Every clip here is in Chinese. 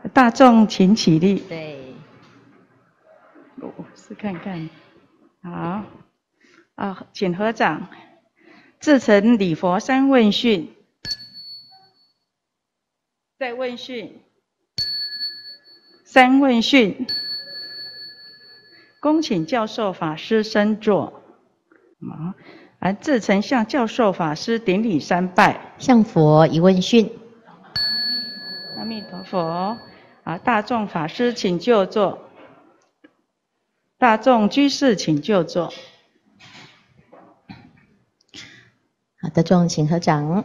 大众请起立。 对， 我试看看。好，请合掌，自成礼佛三问讯。再问讯，三问讯。恭请教授法师升座。自诚向教授法师顶礼三拜， 向佛一问讯。 阿弥陀佛。大众法师请就座，大众居士请就座。 好，大众请合掌。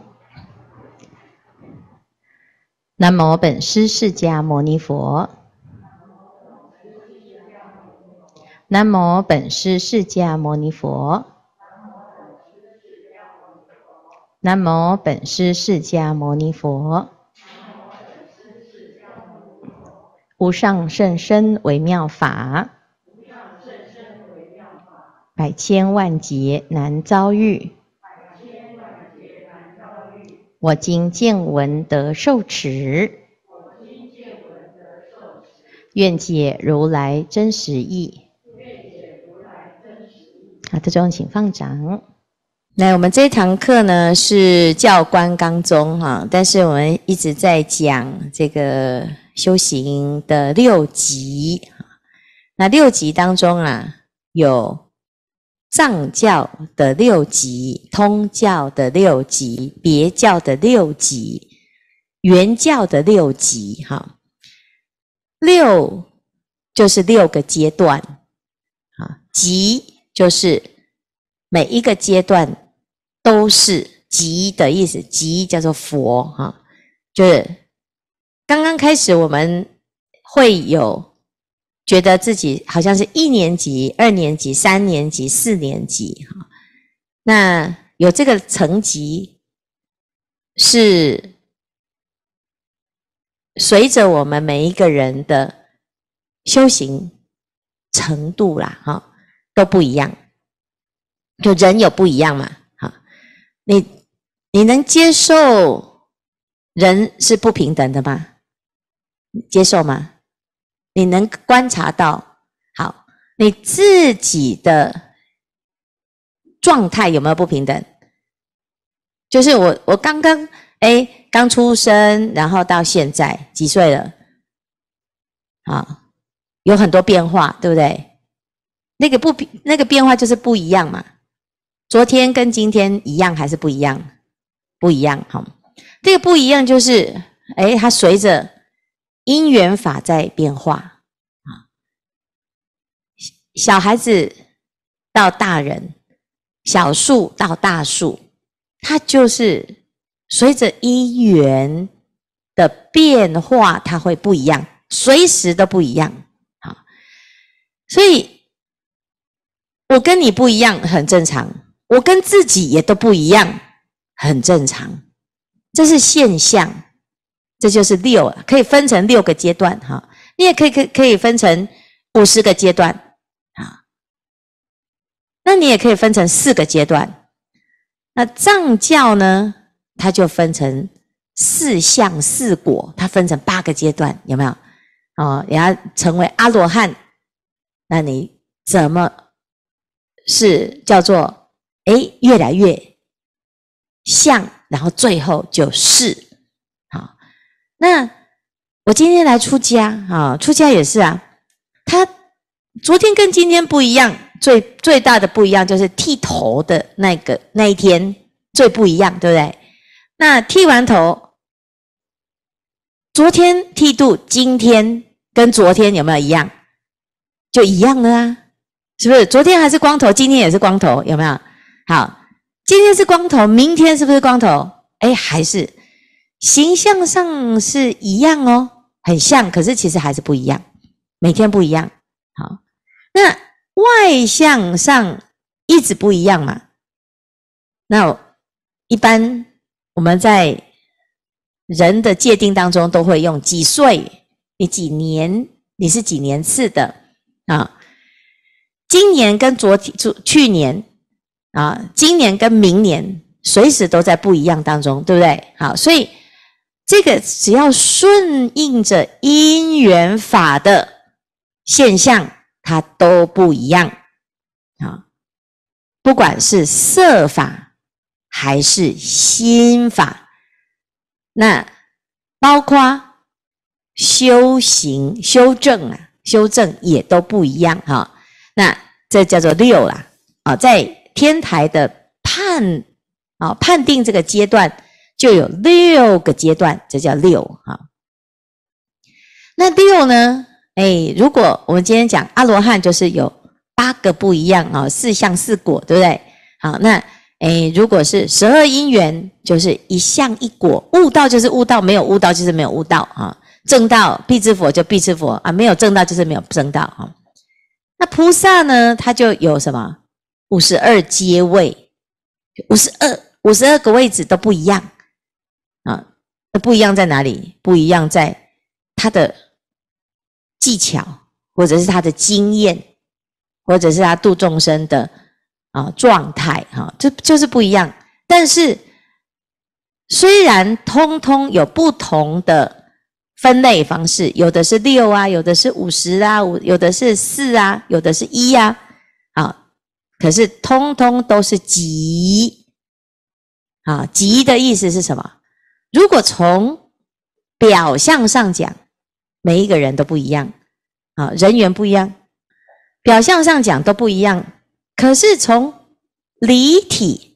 南无本师释迦牟尼佛。南无本师释迦牟尼佛。南无本师释迦牟尼佛。无上甚深微妙法，百千万劫难遭遇。我今见闻得受持，愿解如来真实义。好，大众请放掌。来，我们这一堂课呢是教官纲宗哈，但是我们一直在讲这个修行的6级。那6级当中啊，有藏教的6级，通教的6级，别教的6级，原教的6级。哈，6就是6个阶段，级就是每一个阶段都是级的意思，级叫做佛哈，就是刚刚开始我们会有觉得自己好像是1年级、2年级、3年级、4年级哈，那有这个层级是随着我们每一个人的修行程度啦哈，都不一样，就人有不一样嘛。你能接受人是不平等的吗？接受吗？你能观察到，好，你自己的状态有没有不平等？就是我刚出生，然后到现在几岁了？有很多变化，对不对？那个变化就是不一样嘛。昨天跟今天一样还是不一样？不一样。好，这个不一样就是它随着因缘法在变化。小孩子到大人，小树到大树，它就是随着因缘的变化，它会不一样，随时都不一样。好，所以我跟你不一样很正常，我跟自己也都不一样很正常，这是现象。这就是6，可以分成6个阶段哈。你也可以分成50个阶段啊，那你也可以分成4个阶段。那藏教呢，它就分成4相4果，它分成8个阶段，有没有？也要成为阿罗汉，那你怎么是叫做越来越像，然后最后就是好。那我今天来出家出家也是啊，他昨天跟今天不一样，最大的不一样就是剃头的那一天最不一样，对不对？那剃完头，昨天剃度，今天跟昨天有没有一样？就一样了啊，是不是？昨天还是光头，今天也是光头，有没有？好，今天是光头，明天是不是光头？还是形象上是一样哦，很像，可是其实还是不一样，每天不一样。好，那外相上一直不一样嘛。那一般我们在人的界定当中都会用几岁，你几年，你是几年次的啊？今年跟去年今年跟明年随时都在不一样当中，对不对？好，所以这个只要顺应着因缘法的现象，它都不一样啊。不管是色法还是心法，那包括修行、修正也都不一样哈。那这叫做六啦啊，在天台的判定这个阶段就有6个阶段，这叫六哈。那六呢？如果我们今天讲阿罗汉，就是有8个不一样啊，4相4果，对不对？好，那如果是12因缘，就是1相1果，悟道就是悟道，没有悟道就是没有悟道啊。证道必知佛就必知佛啊，没有证道就是没有证道啊。那菩萨呢，他就有什么52阶位，52个位置都不一样啊。不一样在哪里？不一样在他的技巧，或者是他的经验，或者是他度众生的状态哈，这就是不一样。但是虽然通通有不同的分类方式，有的是6啊，有的是50啊，有的是4啊，有的是1啊，可是通通都是极啊。极的意思是什么？如果从表象上讲，每一个人都不一样啊，人缘不一样，表象上讲都不一样。可是从理体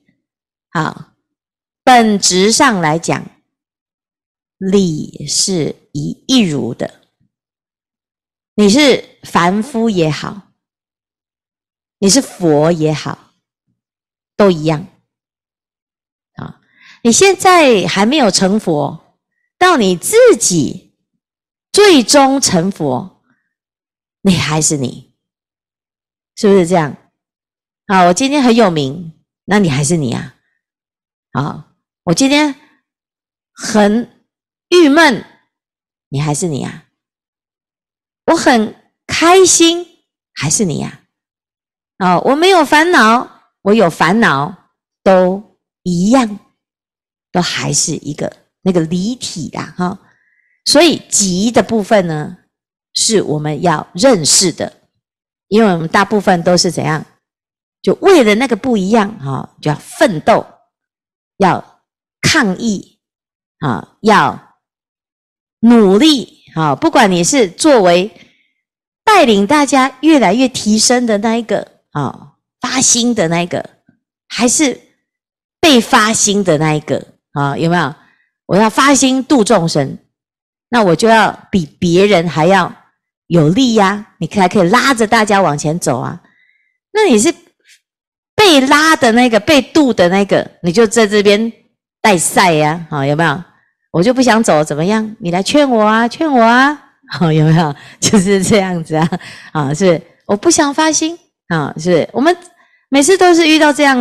本质上来讲，理是一如的。你是凡夫也好，你是佛也好，都一样啊。你现在还没有成佛，到你自己最终成佛，你还是你，是不是这样？我今天很有名，那你还是你啊。我今天很郁闷，你还是你啊。我很开心，还是你啊。我没有烦恼，我有烦恼，都一样，都还是一个那个离体啦。所以极的部分呢，是我们要认识的，因为我们大部分都是怎样，就为了那个不一样就要奋斗，要抗议要努力不管你是作为带领大家越来越提升的那一个发心的那一个，还是被发心的那一个有没有？我要发心度众生，那我就要比别人还要有力呀，你才可以拉着大家往前走啊。那你是被拉的那个，被渡的那个，你就在这边带赛呀，有没有？我就不想走，怎么样？你来劝我啊，劝我啊，有没有？就是这样子啊，是不是？我不想发心是不是？我们每次都是遇到这样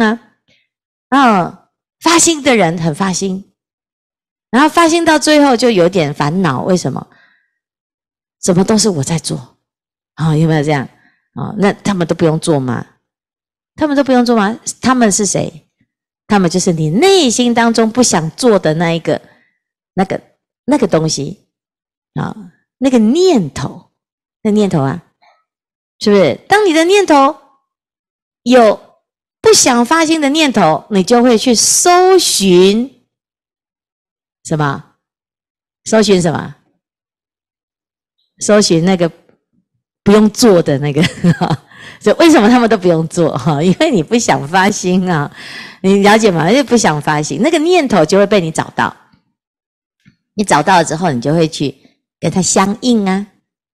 发心的人很发心，然后发心到最后就有点烦恼，为什么？怎么都是我在做有没有这样那他们都不用做吗？他们都不用做吗？他们是谁？他们就是你内心当中不想做的那一个那个东西那个念头，那念头是不是？当你的念头有不想发心的念头，你就会去搜寻什么？搜寻什么？搜寻那个不用做的那个所以为什么他们都不用做因为你不想发心你了解吗？因为不想发心，那个念头就会被你找到，你找到了之后，你就会去跟它相应那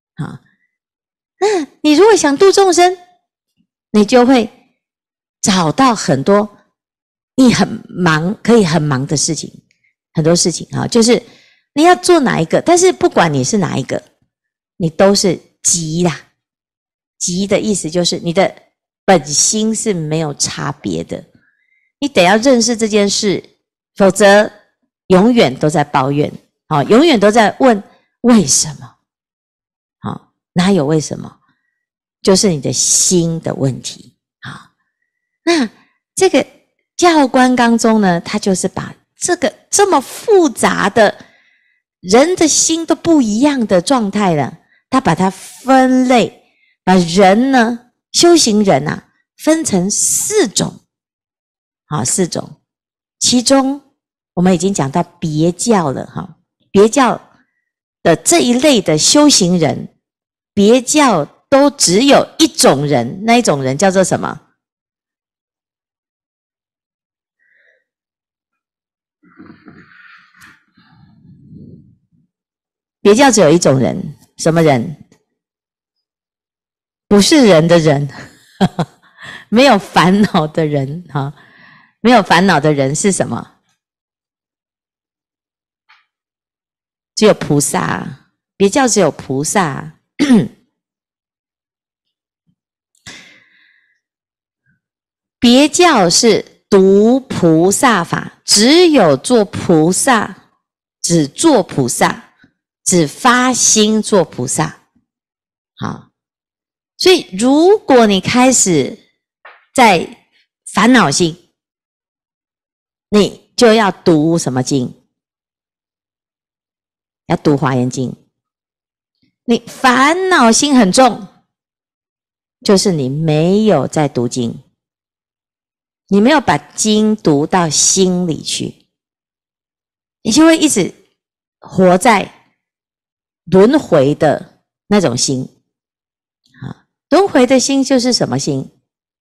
你如果想度众生，你就会找到很多你很忙可以很忙的事情，很多事情就是你要做哪一个，但是不管你是哪一个，你都是极啦。极的意思就是你的本心是没有差别的，你得要认识这件事，否则永远都在抱怨永远都在问为什么哪有为什么？就是你的心的问题那这个教观纲中呢，它就是把这个这么复杂的人的心都不一样的状态了，他把它分类，把人呢，修行人啊，分成4种，好，4种，其中我们已经讲到别教了哈，别教的这一类的修行人，别教都只有一种人，那一种人叫做什么？别教只有一种人，什么人？不是人的人，没有烦恼的人哈，没有烦恼的人是什么？只有菩萨，别教只有菩萨。别教是读菩萨法，只有做菩萨，只做菩萨，只发心做菩萨。好，所以如果你开始在烦恼心，你就要读什么经？要读华严经。你烦恼心很重，就是你没有在读经，你没有把经读到心里去，你就会一直活在轮回的那种心。轮回的心就是什么心？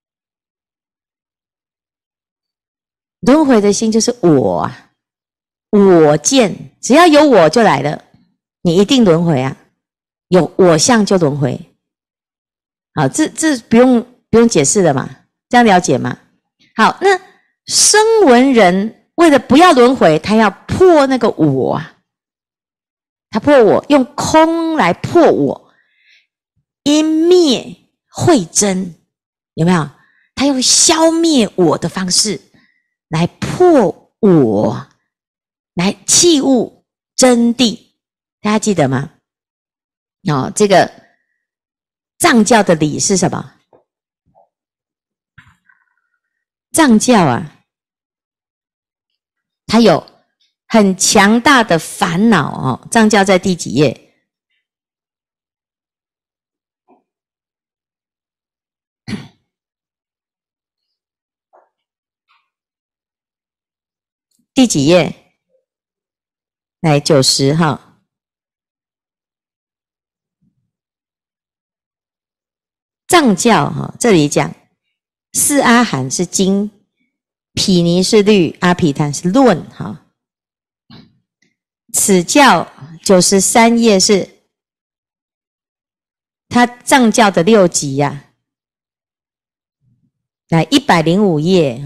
轮回的心就是我啊，我见，只要有我就来了，你一定轮回啊，有我相就轮回。好，这不用解释了嘛，这样了解吗？好，那声闻人为了不要轮回，他要破那个我啊，他破我，用空来破我，因灭慧真，有没有？他用消灭我的方式来破我，来弃悟真谛，大家记得吗？这个藏教的理是什么？藏教啊，它有很强大的烦恼藏教在第几页？第几页？来90号。藏教这里讲四阿含是经，毗尼是律，阿毗昙是论此教93页是他藏教的6集呀。来105页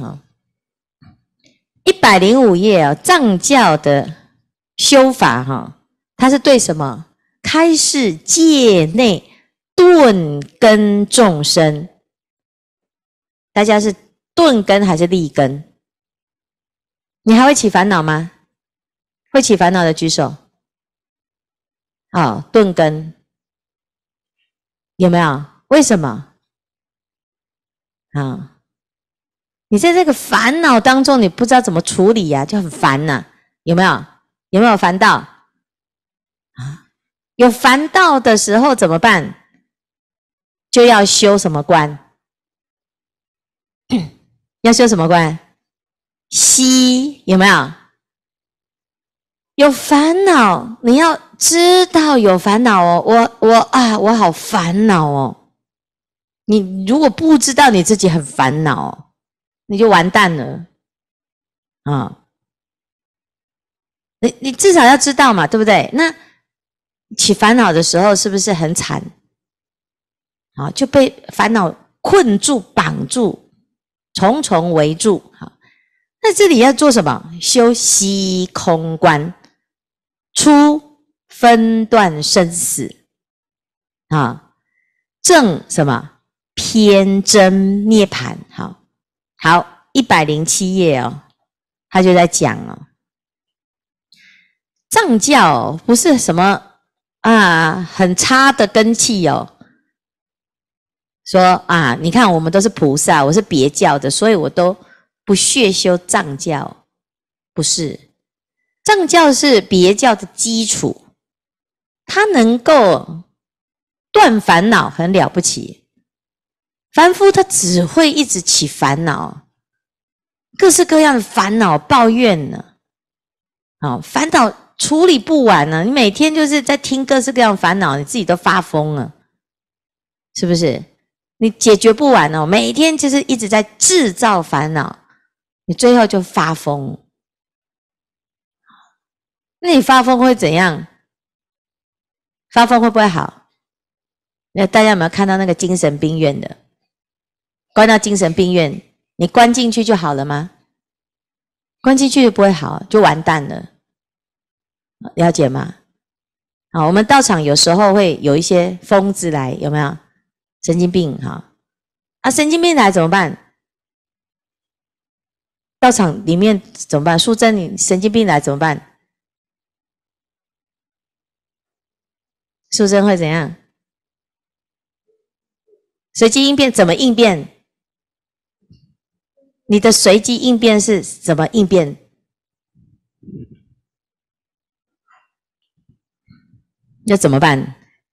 105页藏教的修法它是对什么？开示界内顿根众生。大家是顿根还是利根？你还会起烦恼吗？会起烦恼的举手。顿根有没有？为什么？你在这个烦恼当中，你不知道怎么处理呀，就很烦呐，有没有？有没有烦到？有烦到的时候怎么办？就要修什么观？要修什么观？息，有没有？有烦恼，你要知道有烦恼我好烦恼你如果不知道你自己很烦恼你就完蛋了你至少要知道嘛，对不对？那起烦恼的时候是不是很惨？就被烦恼困住、绑住，重重围住。那这里要做什么？修息空观，出分断生死证什么？偏真涅槃。好，107页他就在讲藏教不是什么很差的根器说你看我们都是菩萨，我是别教的，所以我都不屑修藏教。不是， 藏教是别教的基础，它能够断烦恼，很了不起。凡夫他只会一直起烦恼，各式各样的烦恼抱怨呢，烦恼处理不完呢。你每天就是在听各式各样的烦恼，你自己都发疯了，是不是？你解决不完哦，每天就是一直在制造烦恼，你最后就发疯。那你发疯会怎样？发疯会不会好？那大家有没有看到那个精神病院的？关到精神病院，你关进去就好了吗？关进去就不会好，就完蛋了。了解吗？好，我们道场有时候会有一些疯子来，有没有？神经病哈，神经病来怎么办？道场里面怎么办？淑珍，你神经病来怎么办？淑珍会怎样？随机应变怎么应变？你的随机应变是怎么应变？要怎么办？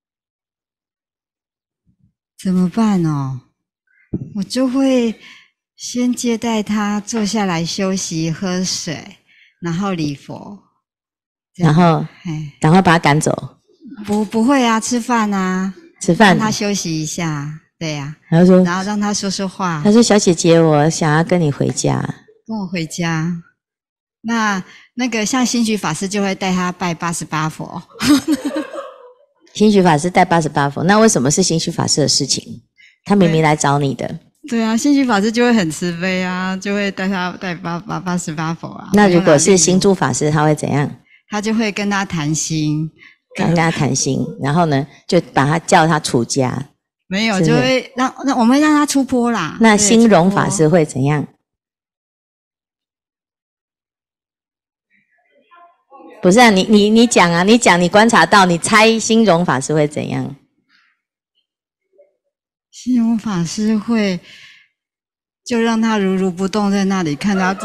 怎么办哦？我就会先接待他坐下来休息、喝水，然后礼佛， 然后赶快把他赶走。 不会啊，吃饭啊， 吃饭， 让他休息一下，对呀、 然后说， 然后让他说说话。 他说：“小姐姐，我想要跟你回家。” 跟我回家。那个像星举法师就会带他拜88佛。 星举法师带88佛，那为什么是星举法师的事情？他明明来找你的。 对啊，星举法师就会很慈悲啊，就会带他拜88佛啊。 那如果是星珠法师，他会怎样？ 他就会跟他谈心， 跟他谈心，然后呢，就把他叫他出家。 没有，就会让我们让他出坡啦。 那兴荣法师会怎样？不是啊，你讲啊，你讲，你观察到，你猜兴荣法师会怎样？ 兴荣法师会就让他如不动在那里，看他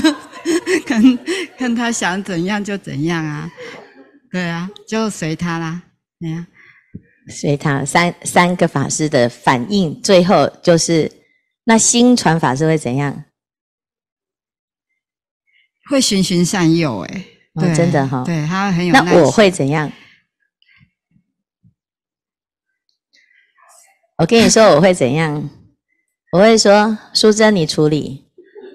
看他想怎样就怎样啊，对啊，就随他啦，对啊， 随他。三个法师的反应，最后就是那兴传法师会怎样？ 会循循善诱，对， 真的哈， 对，他很有耐心。 那我会怎样？我跟你说我会怎样？我会说，淑珍你处理。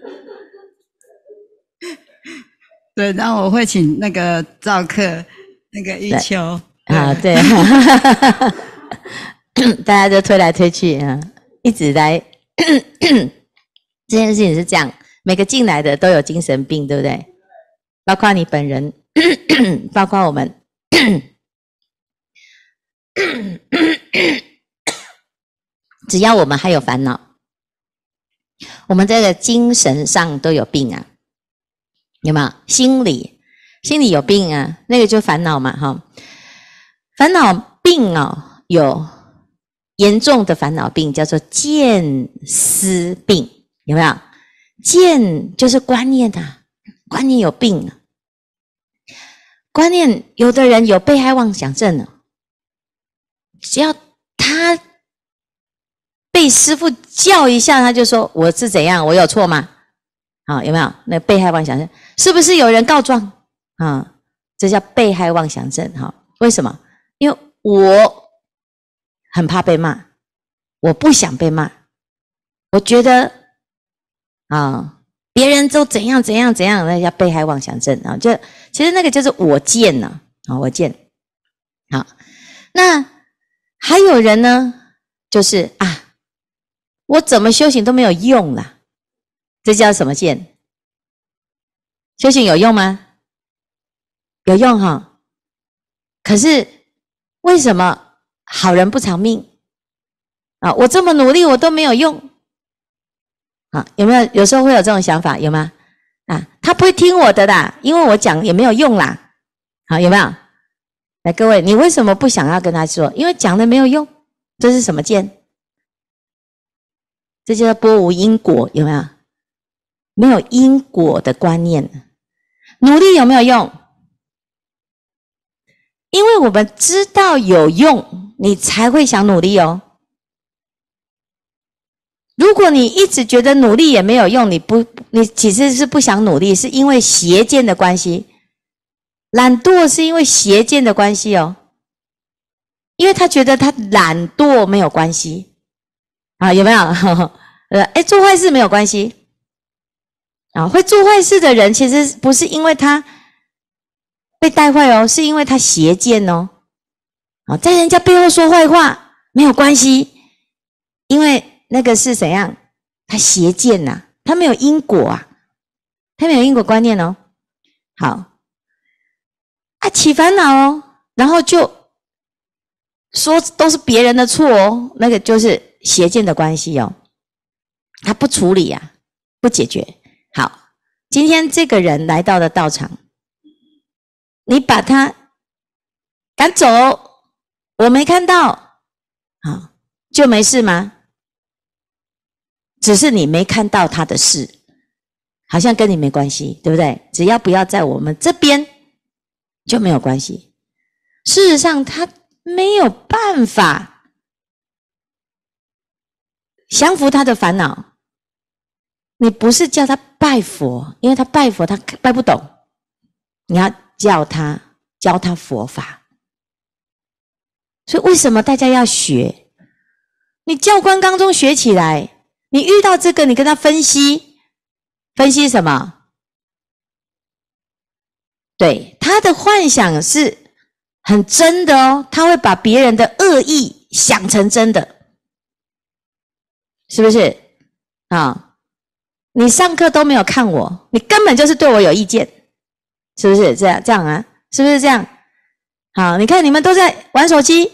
对，然后我会请那个赵客，那个玉秋啊，对，大家就推来推去啊，一直来。这件事情是这样，每个进来的都有精神病，对不对？包括你本人，包括我们。只要我们还有烦恼，我们这个精神上都有病啊，有没有？心理有病啊，那个就烦恼嘛，哈。烦恼病哦，有严重的烦恼病叫做见思病，有没有？见就是观念啊，观念有病啊。观念有的人有被害妄想症啊，只要他被师父叫一下，他就说我是怎样，我有错吗？好，有没有？那被害妄想症是不是有人告状啊？这叫被害妄想症。哈，为什么？因为我很怕被骂，我不想被骂，我觉得别人都怎样怎样怎样，那叫被害妄想症啊。就其实那个就是我见呐，我见。好，那还有人呢，就是我怎么修行都没有用啦，这叫什么见？修行有用吗？有用哈。可是为什么好人不长命啊？我这么努力我都没有用啊？有没有？有时候会有这种想法，有吗？他不会听我的啦，因为我讲也没有用啦。好，有没有？来，各位，你为什么不想要跟他说？因为讲了没有用。这是什么见？这叫波无因果，有没有？没有因果的观念。 努力有没有用？因为我们知道有用，你才会想努力哦。如果你一直觉得努力也没有用，你其实是不想努力，是因为邪见的关系。懒惰是因为邪见的关系哦，因为他觉得他懒惰没有关系啊，有没有？做坏事没有关系啊，会做坏事的人其实不是因为他被带坏哦，是因为他邪见哦。啊，在人家背后说坏话没有关系，因为那个是怎样？他邪见呐，他没有因果啊，他没有因果观念哦。好。起烦恼哦，然后就说都是别人的错哦，那个就是邪见的关系哦。他不处理啊，不解决。好，今天这个人来到了道场，你把他赶走，我没看到，好，就没事吗？只是你没看到他的事，好像跟你没关系，对不对？只要不要在我们这边就没有关系。事实上他没有办法降服他的烦恼。你不是叫他拜佛，因为他拜佛他拜不懂，你要教他佛法。所以为什么大家要学？你教官当中学起来，你遇到这个你跟他分析什么？对，他的幻想是很真的哦，他会把别人的恶意想成真的，是不是？你上课都没有看我，你根本就是对我有意见，是不是这样啊？是不是这样？好，你看你们都在玩手机，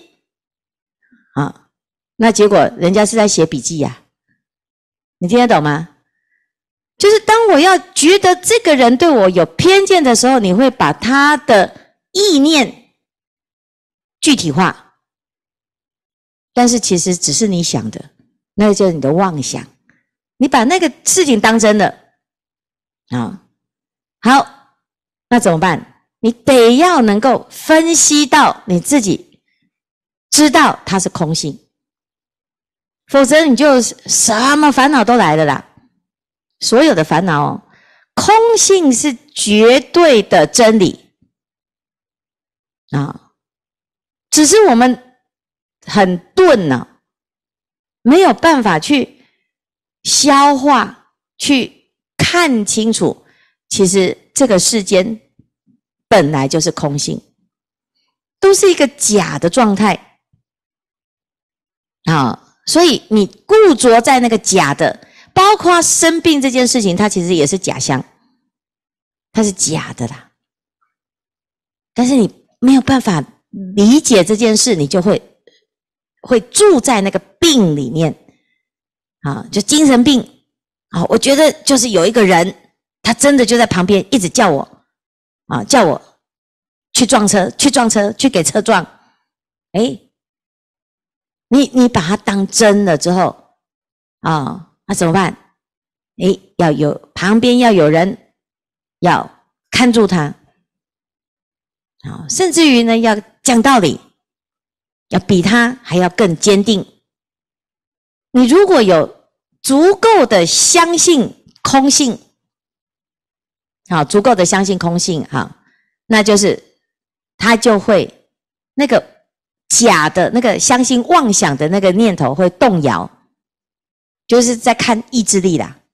那结果人家是在写笔记呀，你听得懂吗？就是当我要觉得这个人对我有偏见的时候，你会把他的意念具体化，但是其实只是你想的，那个就是你的妄想，你把那个事情当真的好，那怎么办？你得要能够分析到你自己知道它是空性，否则你就什么烦恼都来了啦。所有的烦恼空性是绝对的真理只是我们很钝没有办法去消化，去看清楚，其实这个世间本来就是空性，都是一个假的状态所以你固着在那个假的，包括生病这件事情，它其实也是假象，它是假的啦。但是你没有办法理解这件事，你就会住在那个病里面就精神病我觉得就是有一个人，他真的就在旁边一直叫我叫我去撞车，去给车撞。你把它当真了之后那怎么办？旁边要有人要看住他甚至于呢要讲道理，要比他还要更坚定。你如果有足够的相信空性足够的相信空性那就是他就会那个假的那个相信妄想的那个念头会动摇，就是在看意志力啦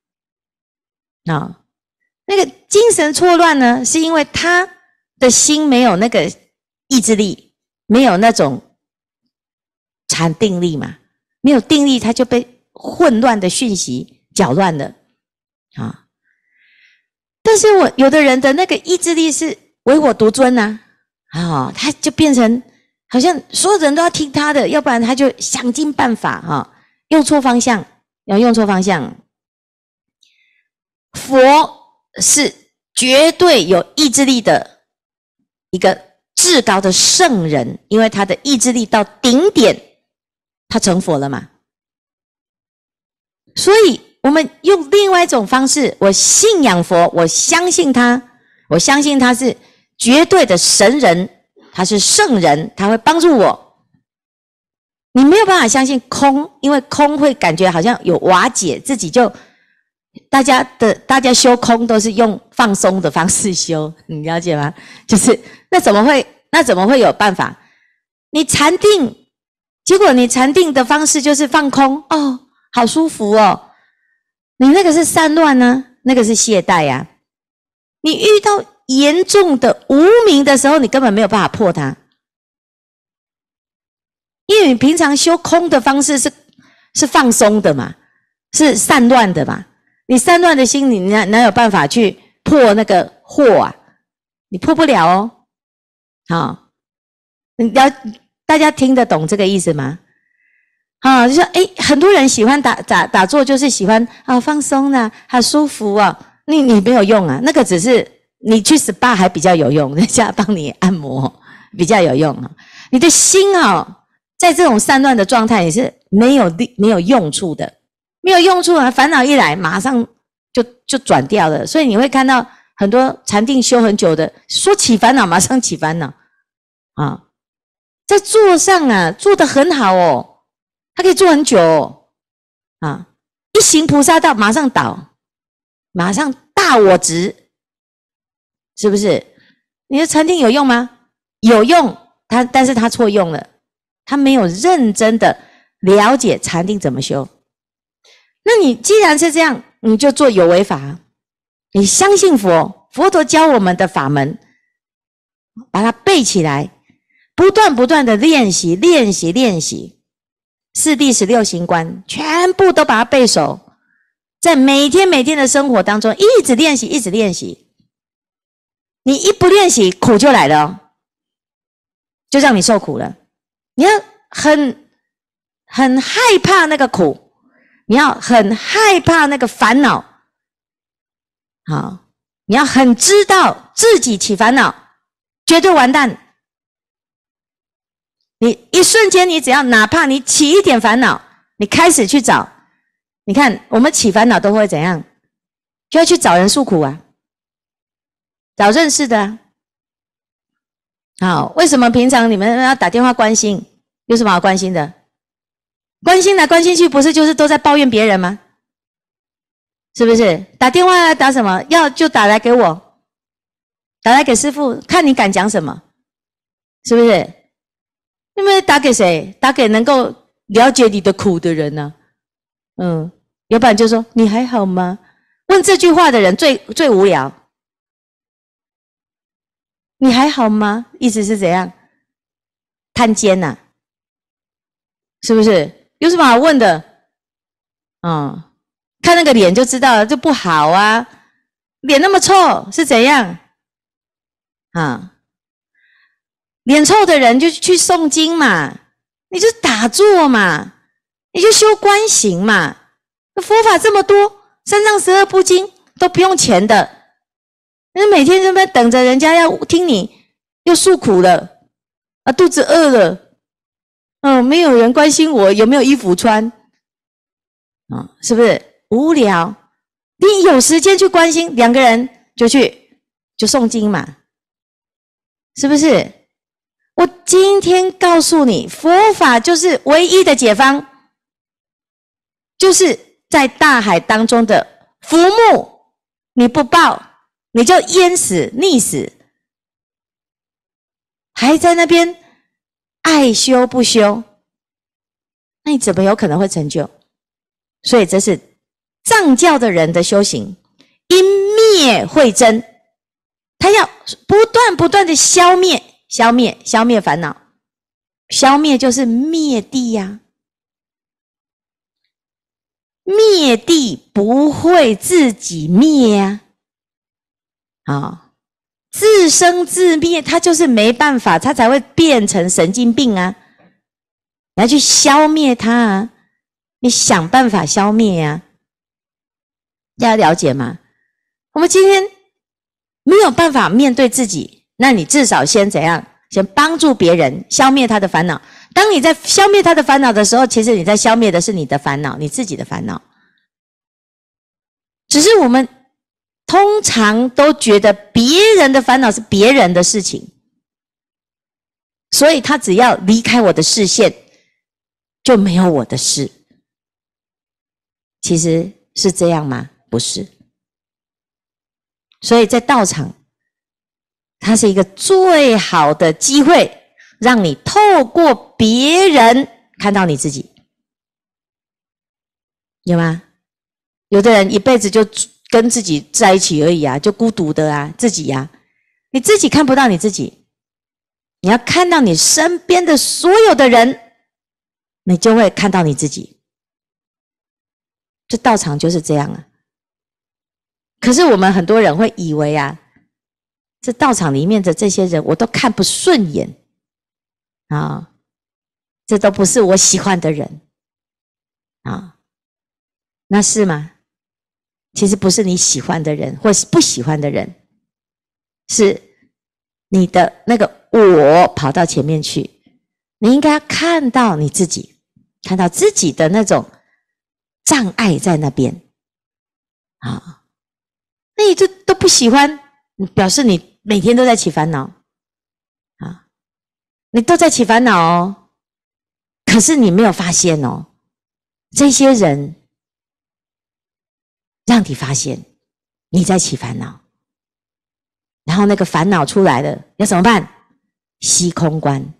那个精神错乱呢，是因为他的心没有那个意志力，没有那种禅定力嘛，没有定力，他就被混乱的讯息搅乱了但是有的人的那个意志力是唯我独尊他就变成好像所有人都要听他的，要不然他就想尽办法用错方向，用错方向。佛是绝对有意志力的一个至高的圣人，因为他的意志力到顶点，他成佛了嘛。所以我们用另外一种方式，我信仰佛，我相信他， 我相信他是绝对的神人，他是圣人，他会帮助我。你没有办法相信空，因为空会感觉好像有瓦解，自己就大家修空都是用放松的方式修，你了解吗？就是那怎么会有办法？你禅定，结果你禅定的方式就是放空，哦，好舒服哦。你那个是散乱呢，那个是懈怠啊。你遇到严重的无明的时候，你根本没有办法破它，因为你平常修空的方式是放松的嘛，是散乱的嘛。你散乱的心，你哪有办法去破那个惑啊？你破不了哦。好，大家听得懂这个意思吗？啊，就说很多人喜欢打坐，就是喜欢放松啦，好舒服啊。你没有用啊，那个只是你去 SPA 还比较有用，人家帮你按摩比较有用啊。你的心在这种散乱的状态，你是没有用处的，没有用处啊，烦恼一来马上就转掉了。所以你会看到很多禅定修很久的，说起烦恼马上起烦恼啊，在坐上做得很好哦，他可以坐很久哦，一行菩萨道马上倒，马上大我执，是不是？你的禅定有用吗？有用，但是他错用了，他没有认真的了解禅定怎么修。那你既然是这样，你就做有为法，你相信佛陀教我们的法门，把它背起来，不断的练习，四谛16行观全部都把它背熟，在每天的生活当中一直练习。你一不练习，苦就来了哦，就让你受苦了。你要很害怕那个苦，你要很害怕那个烦恼，好，你要很知道自己起烦恼绝对完蛋。你一瞬间，你只要哪怕你起一点烦恼，你开始去找，你看我们起烦恼都会怎样？就要去找人诉苦啊，找认识的啊。好，为什么平常你们要打电话关心？有什么好关心的？关心来关心去，不是就是都在抱怨别人吗？是不是？打电话来打什么？要就打来给我，打来给师父，看你敢讲什么，是不是？因为打给谁？打给能够了解你的苦的人呢？要不然就说你还好吗？问这句话的人最无聊。你还好吗？意思是怎样？探监啊，是不是？有什么好问的？看那个脸就知道了，就不好啊，脸那么臭是怎样？脸臭的人就去诵经嘛，你就打坐嘛，你就修观行嘛。佛法这么多，三藏12部经都不用钱的，你每天在那边等着人家要听你，又诉苦了肚子饿了，没有人关心我有没有衣服穿是不是无聊？你有时间去关心，两个人就诵经嘛，是不是？我今天告诉你，佛法就是唯一的解方，就是在大海当中的浮木，你不抱你就淹死溺死，还在那边爱修不修，那你怎么有可能会成就？所以这是藏教的人的修行，因灭慧真，他要不断的消灭烦恼，消灭就是灭地呀。灭地不会自己灭自生自灭，他就是没办法，他才会变成神经病啊！你要去消灭他啊，你想办法消灭啊，大家了解吗？我们今天没有办法面对自己，那你至少先怎样？先帮助别人消灭他的烦恼。当你在消灭他的烦恼的时候，其实你在消灭的是你的烦恼，你自己的烦恼。只是我们通常都觉得别人的烦恼是别人的事情，所以他只要离开我的视线，就没有我的事。其实是这样吗？不是。所以在道场，它是一个最好的机会，让你透过别人看到你自己。有吗？有的人一辈子就跟自己在一起而已啊，就孤独的啊，自己啊，你自己看不到你自己，你要看到你身边的所有的人，你就会看到你自己。这道场就是这样啊。可是我们很多人会以为啊，这道场里面的这些人我都看不顺眼啊，这都不是我喜欢的人啊。那是吗？其实不是你喜欢的人或是不喜欢的人，是你的那个我跑到前面去。你应该看到你自己，看到自己的那种障碍在那边啊。那你这都不喜欢，表示你每天都在起烦恼啊，你都在起烦恼哦。可是你没有发现哦，这些人让你发现你在起烦恼，然后那个烦恼出来了，要怎么办？息空观、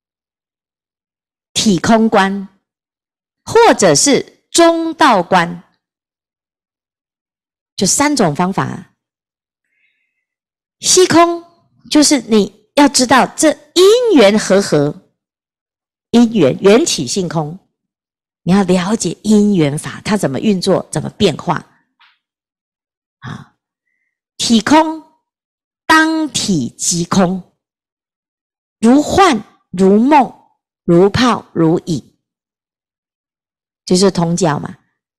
体空观，或者是中道观，就3种方法。息空就是你要知道这因缘和合，因缘缘起性空，你要了解因缘法它怎么运作，怎么变化。体空，当体即空，如幻如梦，如泡如影，就是通教嘛。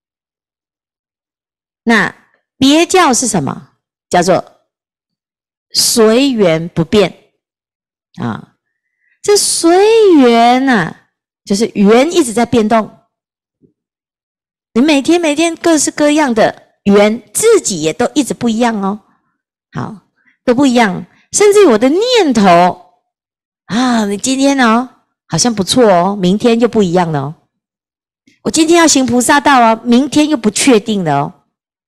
那别教是什么？叫做随缘不变啊。这随缘啊，就是缘一直在变动，你每天各式各样的缘，自己也都一直不一样哦。好，都不一样，甚至我的念头啊，你今天哦好像不错哦，明天就不一样了哦。我今天要行菩萨道哦，明天又不确定了哦。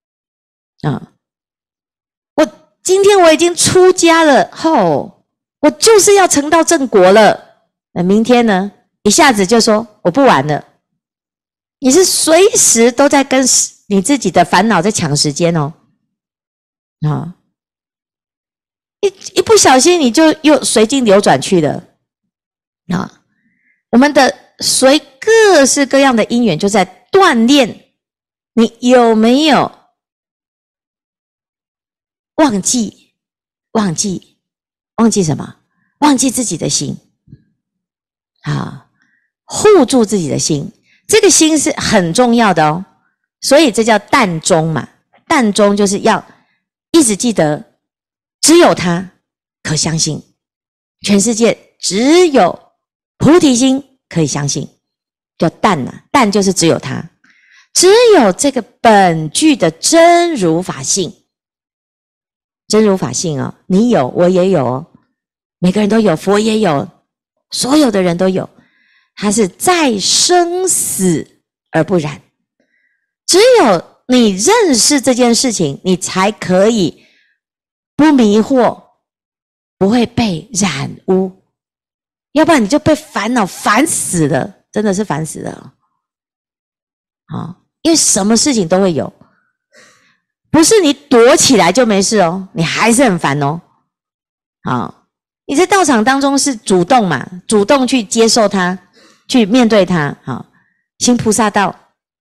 我今天我已经出家了，我就是要成道正果了。明天呢，一下子就说我不玩了。你是随时都在跟你自己的烦恼在抢时间哦。一不小心你就又随境流转去了啊！我们的随各式各样的因缘就在锻炼你有没有忘记什么？忘记自己的心啊！护住自己的心，这个心是很重要的哦。所以这叫淡中嘛，淡中就是要一直记得。只有他可相信，全世界只有菩提心可以相信，叫淡啊，淡就是只有他，只有这个本具的真如法性，真如法性哦，你有，我也有哦，每个人都有，佛也有，所有的人都有，它是在生死而不染，只有你认识这件事情，你才可以不迷惑，不会被染污，要不然你就被烦恼烦死了，真的是烦死了。因为什么事情都会有，不是你躲起来就没事哦，你还是很烦哦。你在道场当中是主动嘛，主动去接受它，去面对它，行菩萨道。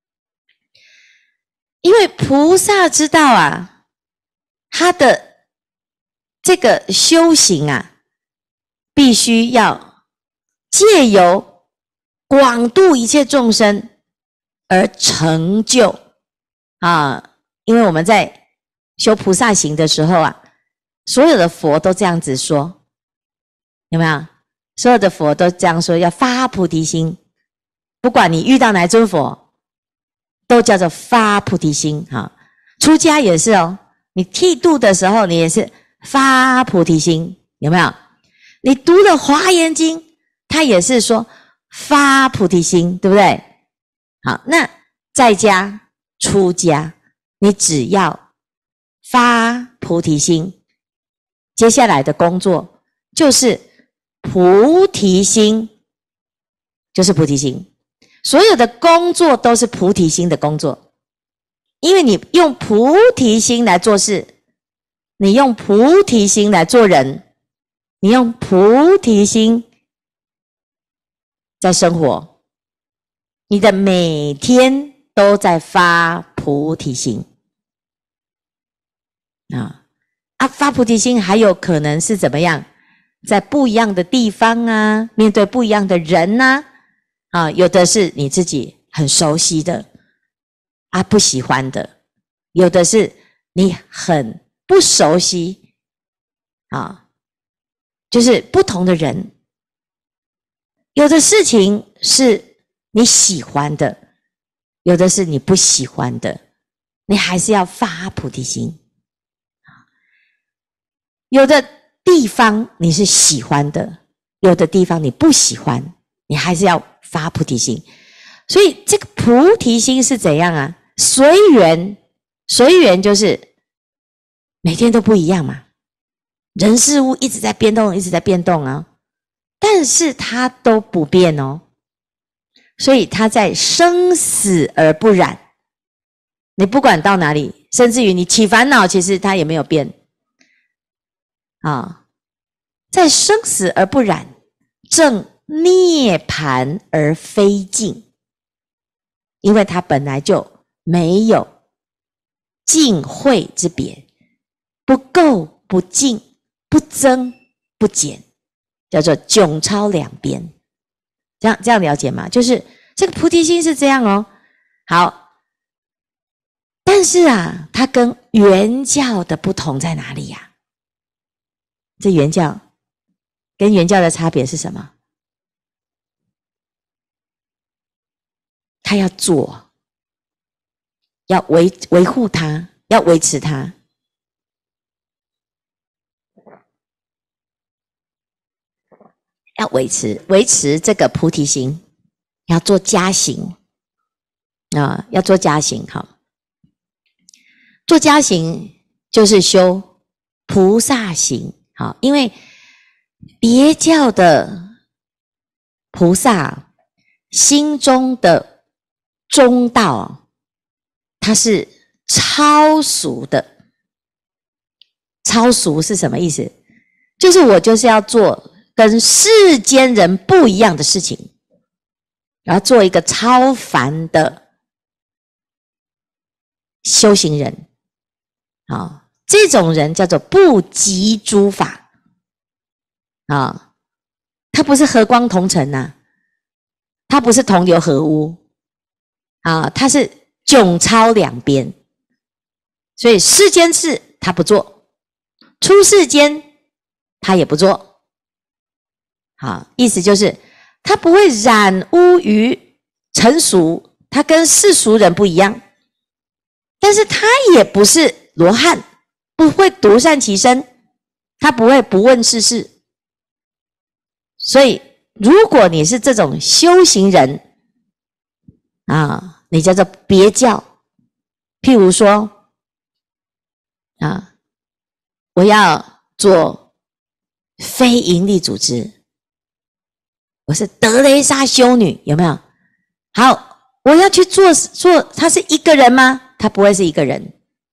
因为菩萨知道啊，他的这个修行啊，必须要借由广度一切众生而成就因为我们在修菩萨行的时候啊，所有的佛都这样子说，有没有？所有的佛都这样说，要发菩提心，不管你遇到哪尊佛，都叫做发菩提心。出家也是哦， 你剃度的时候，你也是发菩提心，有没有？你读了《华严经》，它也是说发菩提心，对不对？好，那在家、出家，你只要发菩提心，接下来的工作就是菩提心，就是菩提心。所有的工作都是菩提心的工作，因为你用菩提心来做事，你用菩提心来做人，你用菩提心在生活，你的每天都在发菩提心发菩提心还有可能是怎么样？在不一样的地方啊，面对不一样的人啊，有的是你自己很熟悉的不喜欢的，有的是你很不熟悉就是不同的人，有的事情是你喜欢的，有的是你不喜欢的，你还是要发菩提心。有的地方你是喜欢的，有的地方你不喜欢，你还是要发菩提心。所以这个菩提心是怎样啊？随缘，随缘就是每天都不一样嘛，人事物一直在变动，一直在变动但是它都不变所以它在生死而不染。你不管到哪里，甚至于你起烦恼，其实它也没有变在生死而不染，正涅槃而非尽，因为它本来就没有尽会之别，不垢不净，不增不减，叫做迥超两边。这样了解吗？就是这个菩提心是这样好，但是它跟原教的不同在哪里呀？这原教跟原教的差别是什么？他要做，要维护它，要维持它。要维持这个菩提心，要做加行要做加行。好，做加行就是修菩萨行。好，因为别教的菩萨心中的中道，它是超俗的。超俗是什么意思？就是我就是要做跟世间人不一样的事情，然后做一个超凡的修行人。好，这种人叫做不及诸法他不是和光同尘他不是同流合污他是迥超两边。所以世间事他不做，出世间他也不做。好，意思就是他不会染污于尘俗，他跟世俗人不一样，但是他也不是罗汉，不会独善其身，他不会不问世事。所以如果你是这种修行人你叫做别教。譬如说我要做非营利组织，我是德雷莎修女，有没有？好，我要去做，他是一个人吗？他不会是一个人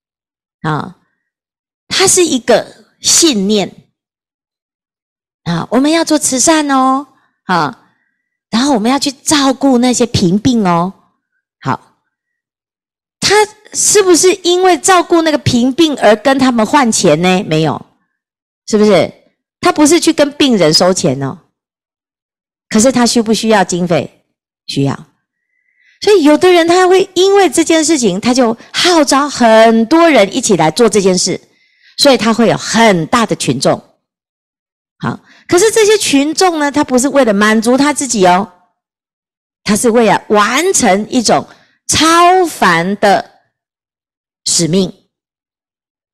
他是一个信念我们要做慈善然后我们要去照顾那些贫病好，他是不是因为照顾那个贫病而跟他们换钱呢？没有，是不是？他不是去跟病人收钱可是他需不需要经费？需要。所以有的人他会因为这件事情，他就号召很多人一起来做这件事，所以他会有很大的群众。好，可是这些群众呢，他不是为了满足他自己他是为了完成一种超凡的使命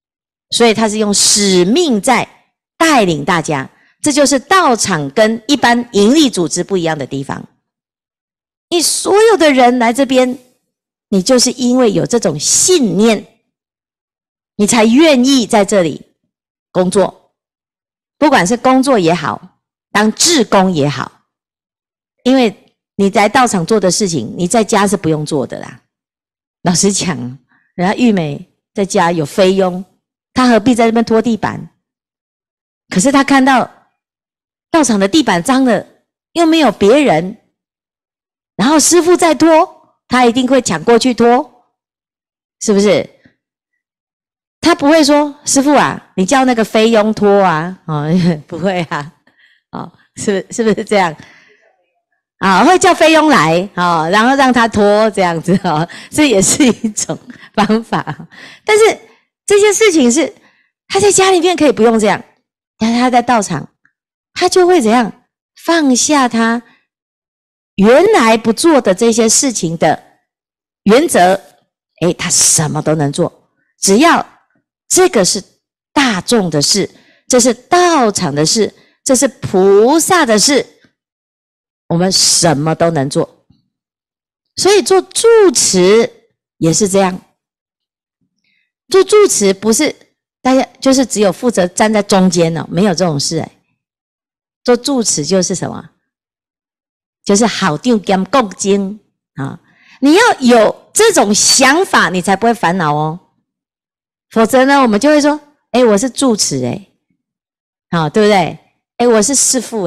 所以他是用使命在带领大家。这就是道场跟一般营利组织不一样的地方。你所有的人来这边，你就是因为有这种信念，你才愿意在这里工作，不管是工作也好，当志工也好，因为你在道场做的事情，你在家是不用做的啦。老实讲，人家玉美在家有菲佣，她何必在那边拖地板？可是她看到道场的地板脏了，又没有别人，然后师父在拖，她一定会抢过去拖，是不是？他不会说师父啊，你叫那个菲佣拖啊，不会啊，是不是这样？会叫菲佣来，然后让他拖这样子，这也是一种方法。但是这些事情是他在家里面可以不用这样，但是他在道场，他就会怎样放下他原来不做的这些事情的原则，他什么都能做，只要这个是大众的事，这是道场的事，这是菩萨的事，我们什么都能做。所以做住持也是这样，做住持不是大家就是只有负责站在中间哦，没有这种事做住持就是什么？就是好定兼共经啊！你要有这种想法，你才不会烦恼哦。否则呢，我们就会说：我是住持对不对？我是师父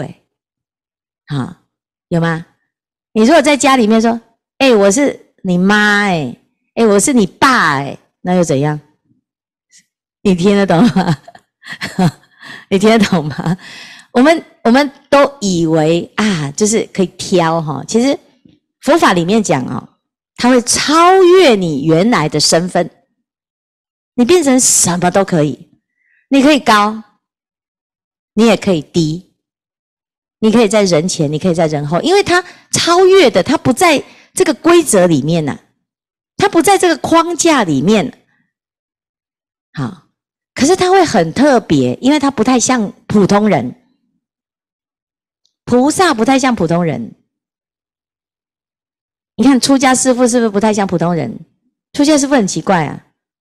有吗？你如果在家里面说：我是你妈我是你爸那又怎样？你听得懂吗？你听得懂吗？我们都以为就是可以挑其实佛法里面讲它会超越你原来的身份。你变成什么都可以，你可以高，你也可以低，你可以在人前，你可以在人后，因为它超越的，它不在这个规则里面它不在这个框架里面可是它会很特别，因为它不太像普通人，菩萨不太像普通人。你看出家师父是不是不太像普通人？出家师父很奇怪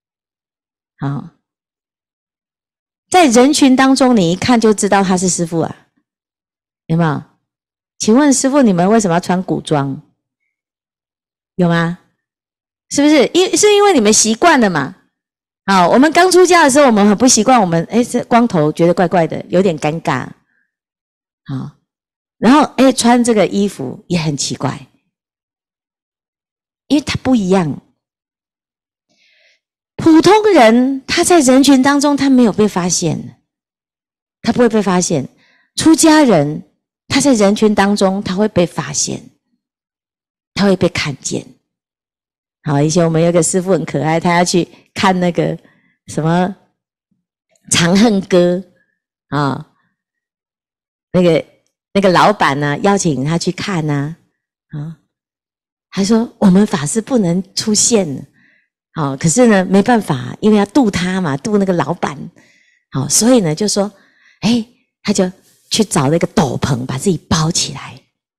在人群当中，你一看就知道他是师父有没有？请问师父，你们为什么要穿古装？有吗？是不是？是因为你们习惯了嘛？我们刚出家的时候，我们很不习惯，我们这光头觉得怪怪的，有点尴尬然后穿这个衣服也很奇怪，因为它不一样。普通人他在人群当中他没有被发现，他不会被发现。出家人他在人群当中他会被发现，他会被看见。以前我们有个师父很可爱，他要去看那个什么长恨歌那个老板邀请他去看还说我们法师不能出现可是呢没办法，因为要度他嘛，度那个老板所以呢就说他就去找那个斗篷把自己包起来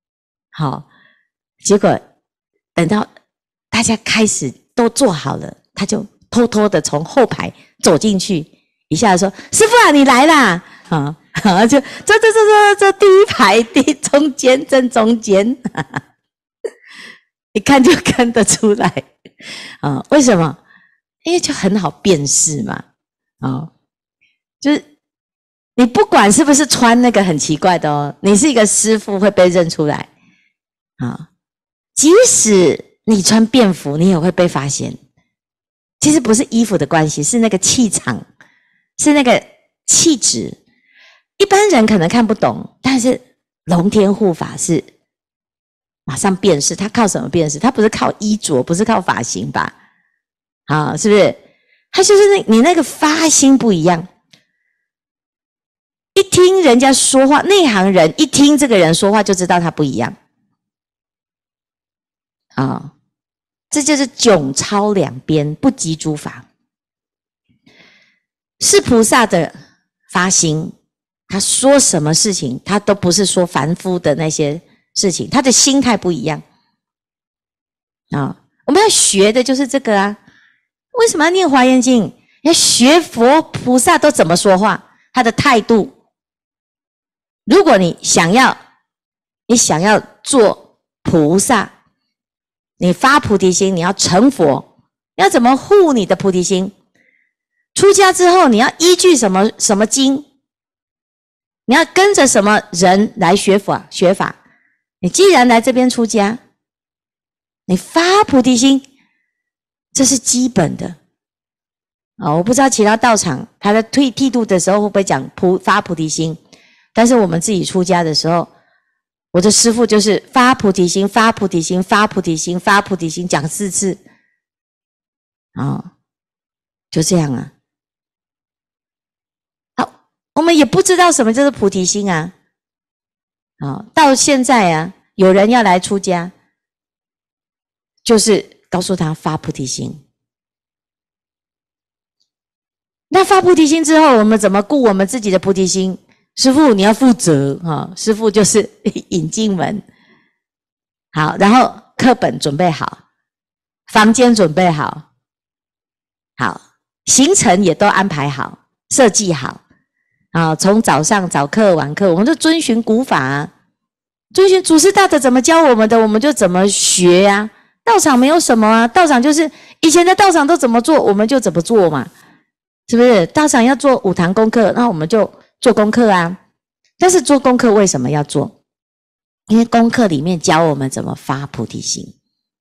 结果等到大家开始都做好了，他就偷偷的从后排走进去，一下说师父你来啦就这第一排中间正中间一看就看得出来为什么？因为就很好辨识嘛就是你不管是不是穿那个很奇怪的你是一个师父会被认出来即使你穿便服你也会被发现。其实不是衣服的关系，是那个气场，是那个气质。一般人可能看不懂，但是龙天护法是马上辨识。他靠什么辨识？他不是靠衣着，不是靠发型吧是不是？他就是你那个发心不一样。一听人家说话，内行人一听这个人说话就知道他不一样这就是迥超两边，不及诸法。 是菩萨的发心，他说什么事情，他都不是说凡夫的那些事情，他的心态不一样啊。我们要学的就是这个啊。为什么要念华严经？要学佛菩萨都怎么说话，他的态度。如果你想要做菩萨，你发菩提心，你要成佛，你要怎么护你的菩提心？出家之后，你要依据什么经？你要跟着什么人来学法？你既然来这边出家，你发菩提心，这是基本的。我不知道其他道场他在剃度的时候会不会讲发菩提心，但是我们自己出家的时候，我的师父就是发菩提心，发菩提心，发菩提心，发菩提心，讲4次。就这样啊。好，我们也不知道什么叫做菩提心啊。到现在啊，有人要来出家，就是告诉他发菩提心。那发菩提心之后，我们怎么顾我们自己的菩提心？师父你要负责师父就是引进门。好，然后课本准备好，房间准备好，好，行程也都安排好，设计好。从早上早课晚课，我们就遵循古法啊，遵循祖师大德怎么教我们的，我们就怎么学啊。道场没有什么啊，道场就是以前的道场都怎么做，我们就怎么做嘛。是不是道场要做5堂功课，那我们就做功课啊。但是做功课为什么要做？因为功课里面教我们怎么发菩提心。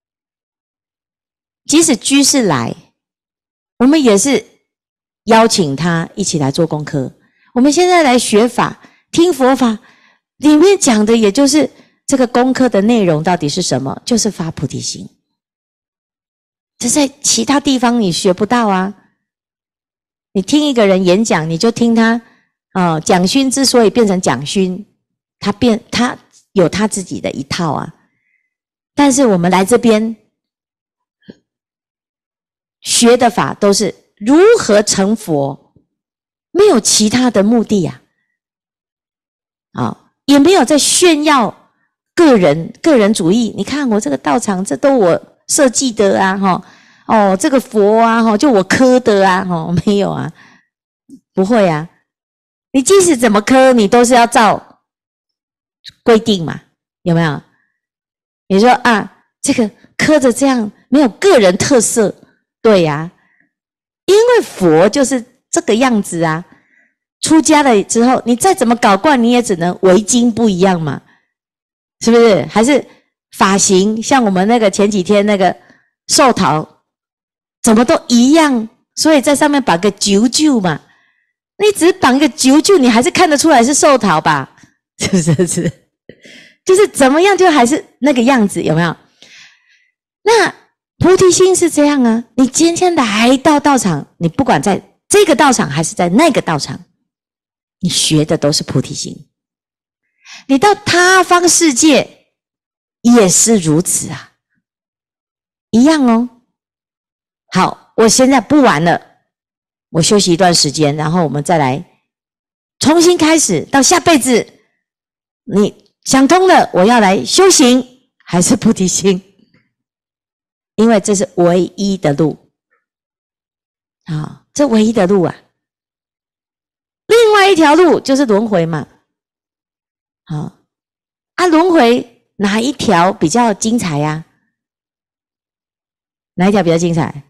即使居士来，我们也是邀请他一起来做功课。我们现在来学法，听佛法，里面讲的也就是这个功课的内容到底是什么？就是发菩提心。这在其他地方你学不到啊。你听一个人演讲，你就听他讲勋之所以变成讲勋，他有他自己的一套啊。但是我们来这边学的法都是如何成佛，没有其他的目的啊。也没有在炫耀个人主义。你看我这个道场，这都我设计的啊，这个佛啊，就我刻的啊，没有啊，不会啊。你即使怎么刻，你都是要照规定嘛，有没有？你说这个刻的这样没有个人特色，对呀，因为佛就是这个样子啊。出家了之后，你再怎么搞怪，你也只能围巾不一样嘛，是不是？还是发型，像我们那个前几天那个寿桃，怎么都一样，所以在上面绑个揪揪嘛。你只绑一个揪揪，你还是看得出来是寿桃吧？是不是？就是怎么样，就还是那个样子，有没有？那菩提心是这样啊。你今天来到道场，你不管在这个道场还是在那个道场，你学的都是菩提心。你到他方世界也是如此啊，一样哦。好，我现在不玩了，我休息一段时间，然后我们再来重新开始。到下辈子你想通了，我要来修行，还是菩提心，因为这是唯一的路这唯一的路啊。另外一条路就是轮回嘛。轮回哪一条比较精彩呀？哪一条比较精彩？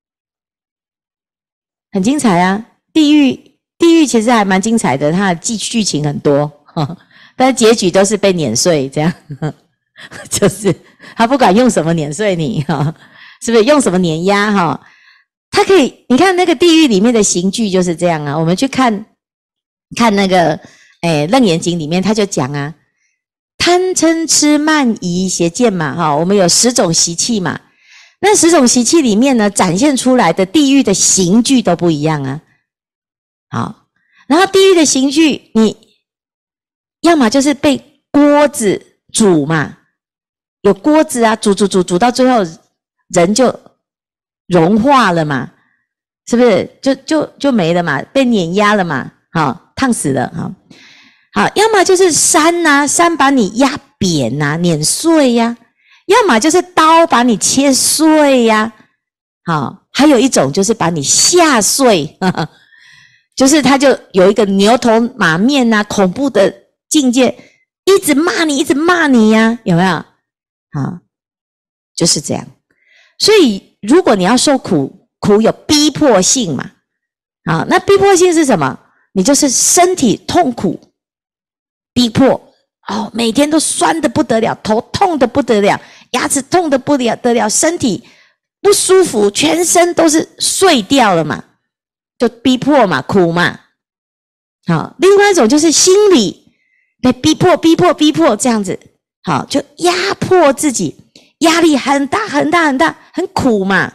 很精彩啊。地狱其实还蛮精彩的，它的剧情很多，但是结局都是被碾碎这样。就是他不管用什么碾碎你，是不是用什么碾压？他可以，你看那个地狱里面的刑具就是这样啊。我们去看那个楞严经里面他就讲啊，贪嗔痴慢疑邪见嘛，我们有10种习气嘛。那10种习气里面呢，展现出来的地狱的刑具都不一样啊。好，然后地狱的刑具，你要么就是被锅子煮嘛，有锅子啊，煮到最后人就融化了嘛。 是不是就没了嘛，被碾压了嘛，好，烫死了，好，要么就是山啊，山把你压扁啊，碾碎呀，要么就是刀把你切碎呀，好，还有一种就是把你吓碎，就是他就有一个牛头马面啊，恐怖的境界，一直骂你呀，有没有？好，就是这样。所以如果你要受苦，苦有逼迫性嘛，好，那逼迫性是什么？你就是身体痛苦逼迫，每天都酸得不得了，头痛得不得了，牙齿痛得不得了，身体不舒服，全身都是碎掉了嘛，就逼迫嘛，苦嘛。好，另外一种就是心理被逼迫这样子，好，就压迫自己，压力很大，很苦嘛。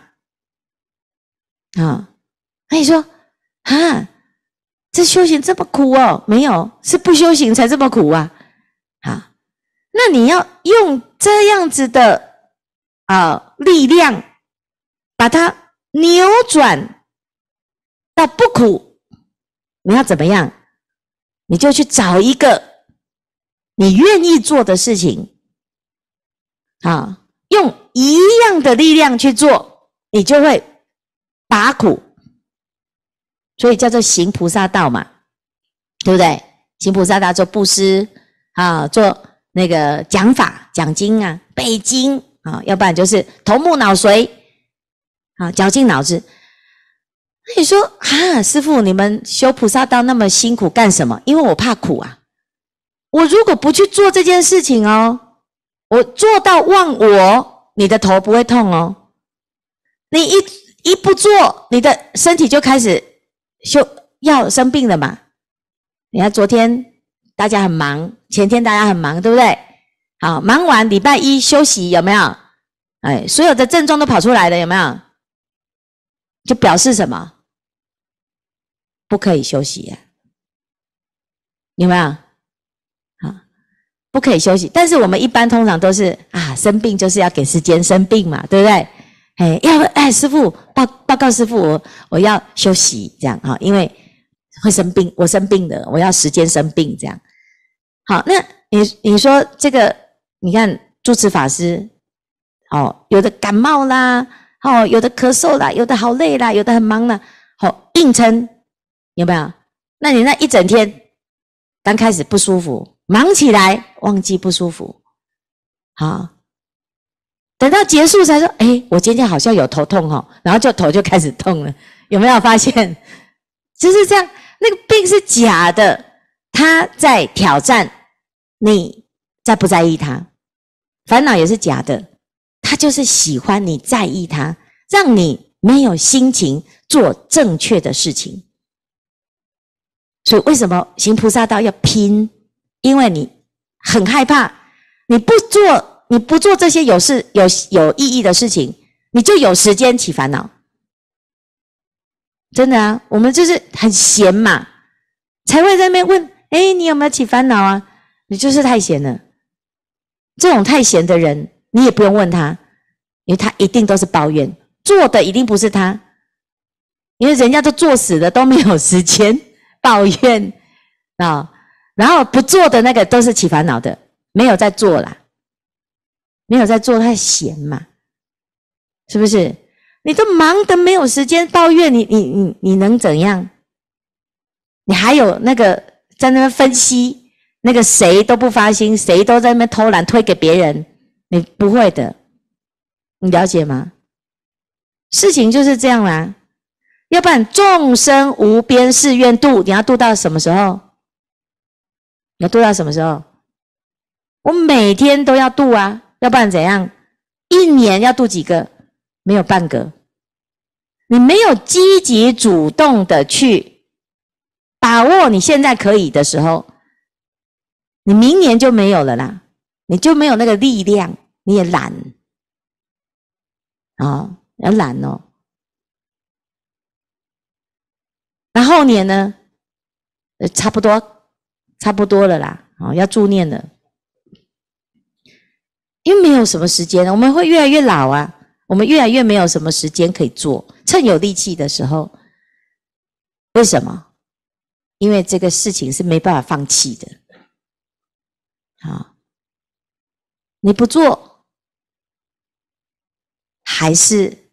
那你说这修行这么苦哦？没有，是不修行才这么苦啊。好，那你要用这样子的力量，把它扭转到不苦，你要怎么样？你就去找一个你愿意做的事情，用一样的力量去做，你就会拔苦。所以叫做行菩萨道嘛，对不对？行菩萨道做布施做那个讲法讲经啊，背经要不然就是头目脑髓绞尽脑汁。那你说师父，你们修菩萨道那么辛苦干什么？因为我怕苦啊。我如果不去做这件事情我做到忘我，你的头不会痛你一不做，你的身体就开始要生病了嘛。你看昨天大家很忙，前天大家很忙，对不对？好，忙完礼拜一休息，有没有？所有的症状都跑出来了，有没有？就表示什么？不可以休息有没有？不可以休息。但是我们一般通常都是生病就是要给时间生病嘛，对不对？师父报告师父，我要休息这样因为会生病，我生病了，我要时间生病这样。好，那你说这个，你看住持法师有的感冒啦有的咳嗽啦，有的好累啦，有的很忙啦，硬撑，有没有？那你那一整天刚开始不舒服，忙起来忘记不舒服，等到结束才说我今天好像有头痛然后头就开始痛了，有没有发现？就是这样，那个病是假的，他在挑战你在不在意他。烦恼也是假的，他就是喜欢你在意他，让你没有心情做正确的事情。所以为什么行菩萨道要拼？因为你很害怕，你不做这些有意义的事情，你就有时间起烦恼。真的我们就是很闲嘛，才会在那边问你有没有起烦恼啊？你就是太闲了。这种太闲的人你也不用问他，因为他一定都是抱怨，做的一定不是他，因为人家都做死了，都没有时间抱怨然后不做的那个都是起烦恼的，没有在做啦，没有在做，太闲嘛，是不是？你都忙得没有时间抱怨，你能怎样？你还有那个在那边分析，那个谁都不发心，谁都在那边偷懒推给别人，你不会的，你了解吗？事情就是这样啦，要不然众生无边誓愿度，你要度到什么时候？你要度到什么时候？我每天都要度要不然怎样？一年要度几个？没有半个。你没有积极主动的去把握你现在可以的时候，你明年就没有了啦，你就没有那个力量，你也懒要懒那后年呢？差不多了啦要助念了。因为没有什么时间，我们会越来越老我们越来越没有什么时间可以做，趁有力气的时候为什么？因为这个事情是没办法放弃的。好，你不做，还是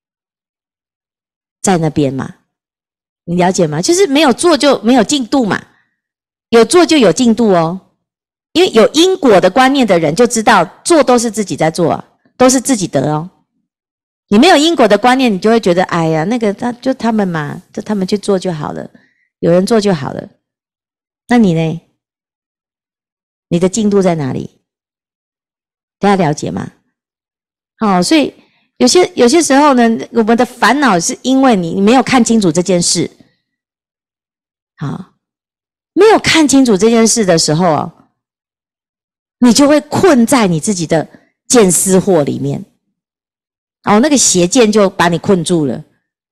在那边嘛？你了解吗？就是没有做就没有进度嘛，有做就有进度哦。因为有因果的观念的人就知道，做都是自己在做啊，都是自己得哦。你没有因果的观念，你就会觉得，哎呀，那个他们嘛，就他们去做就好了，有人做就好了。那你呢？你的进度在哪里？大家了解吗？好，所以有些时候呢，我们的烦恼是因为你没有看清楚这件事。好，没有看清楚这件事的时候啊，你就会困在你自己的见思惑里面。哦，那个邪见就把你困住了。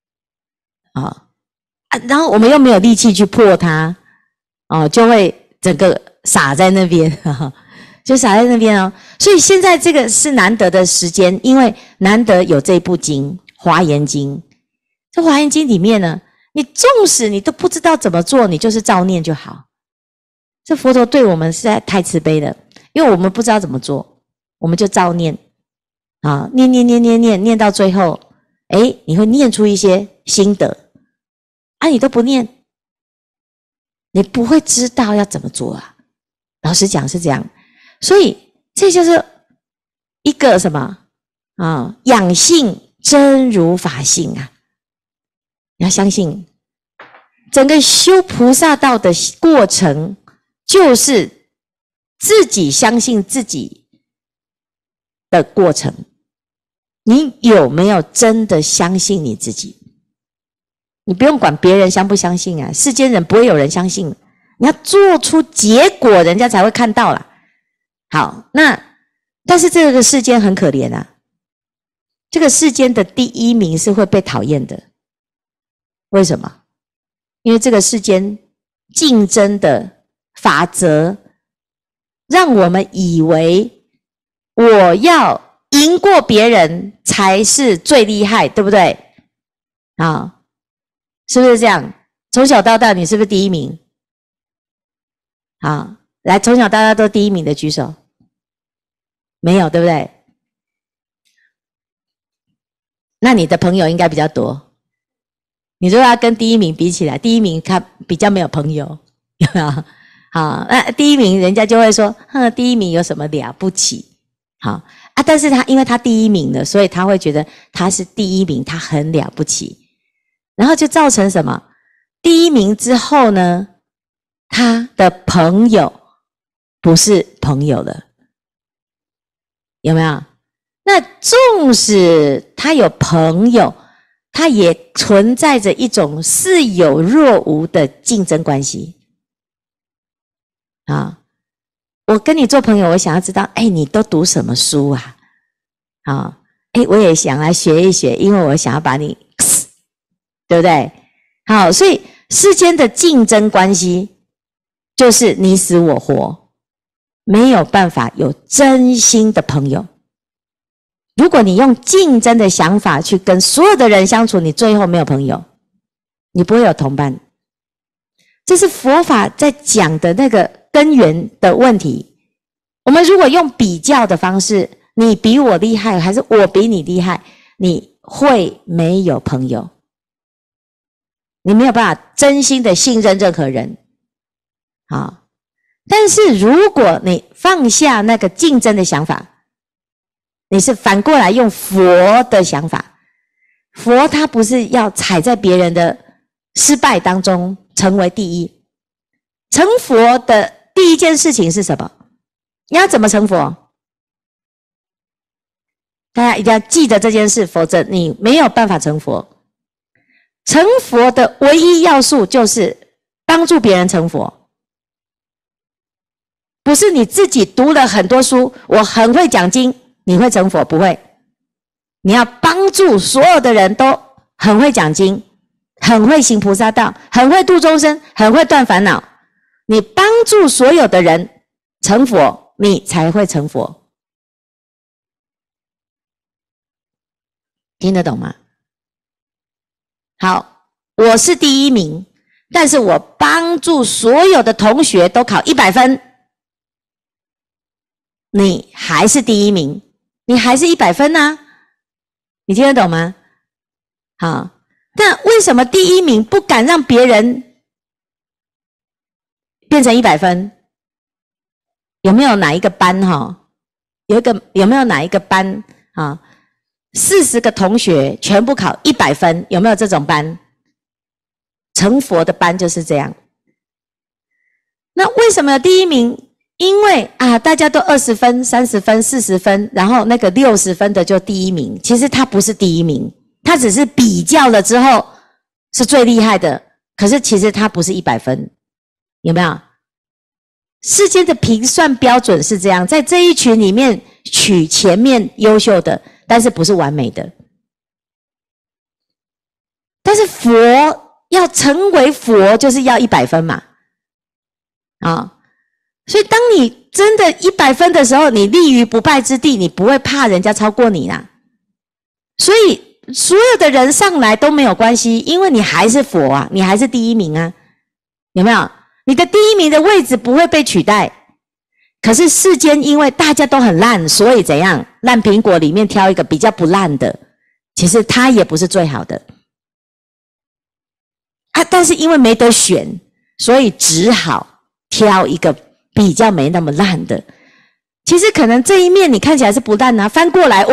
然后我们又没有力气去破它，就会整个撒在那边，就撒在那边哦。所以现在这个是难得的时间，因为难得有这部经《华严经》。这《华严经》里面呢，你纵使你都不知道怎么做，你就是照念就好。这佛陀对我们实在太慈悲了，因为我们不知道怎么做，我们就照念念到最后，你会念出一些心得。你都不念，你不会知道要怎么做啊。老实讲是这样，所以这就是一个什么养性真如法性啊。你要相信，整个修菩萨道的过程，就是自己相信自己的过程。你有没有真的相信你自己？你不用管别人相不相信啊，世间人不会有人相信，你要做出结果，人家才会看到啦。好，但是这个世间很可怜啊，这个世间的第一名是会被讨厌的。为什么？因为这个世间竞争的法则，让我们以为我要赢过别人才是最厉害，对不对？是不是这样？从小到大你是不是第一名？好，来，从小到大都第一名的举手。没有，对不对？那你的朋友应该比较多。你如果要跟第一名比起来，第一名他比较没有朋友，有没有？好，那第一名人家就会说，第一名有什么了不起？好但是因为他第一名了，所以他会觉得他是第一名，他很了不起。然后就造成什么？第一名之后呢，他的朋友不是朋友了，有没有？那纵使他有朋友，他也存在着一种似有若无的竞争关系。我跟你做朋友，我想要知道，你都读什么书啊？我也想来学一学，因为我想要把你对不对？好，所以世间的竞争关系就是你死我活，没有办法有真心的朋友。如果你用竞争的想法去跟所有的人相处，你最后没有朋友，你不会有同伴。这是佛法在讲的那个根源的问题。我们如果用比较的方式，你比我厉害还是我比你厉害，你会没有朋友。你没有办法真心的信任任何人。但是如果你放下那个竞争的想法，你是反过来用佛的想法，佛他不是要踩在别人的失败当中成为第一。成佛的第一件事情是什么？你要怎么成佛？大家一定要记得这件事，否则你没有办法成佛。成佛的唯一要素就是帮助别人成佛，不是你自己读了很多书，我很会讲经，你会成佛，不会。你要帮助所有的人都很会讲经，很会行菩萨道，很会度众生，很会断烦恼。你帮助所有的人成佛，你才会成佛。听得懂吗？好，我是第一名， 但是我帮助所有的同学都考100分，你还是第一名，你还是100分啊，你听得懂吗？好，那为什么第一名不敢让别人变成100分？有没有哪一个班有没有哪一个班40个同学全部考100分，有没有这种班？成佛的班就是这样。那为什么有第一名？因为大家都20分、30分、40分，然后那个60分的就第一名。其实他不是第一名，他只是比较了之后是最厉害的，可是其实他不是100分，有没有？世间的评算标准是这样，在这一群里面取前面优秀的，但是不是完美的。但是佛要成为佛，就是要100分嘛，所以当你真的100分的时候，你立于不败之地，你不会怕人家超过你啦。所以所有的人上来都没有关系，因为你还是佛啊，你还是第一名啊，有没有？你的第一名的位置不会被取代。可是世间因为大家都很烂，所以怎样？烂苹果里面挑一个比较不烂的，其实它也不是最好的但是因为没得选，所以只好挑一个比较没那么烂的。其实可能这一面你看起来是不烂啊，翻过来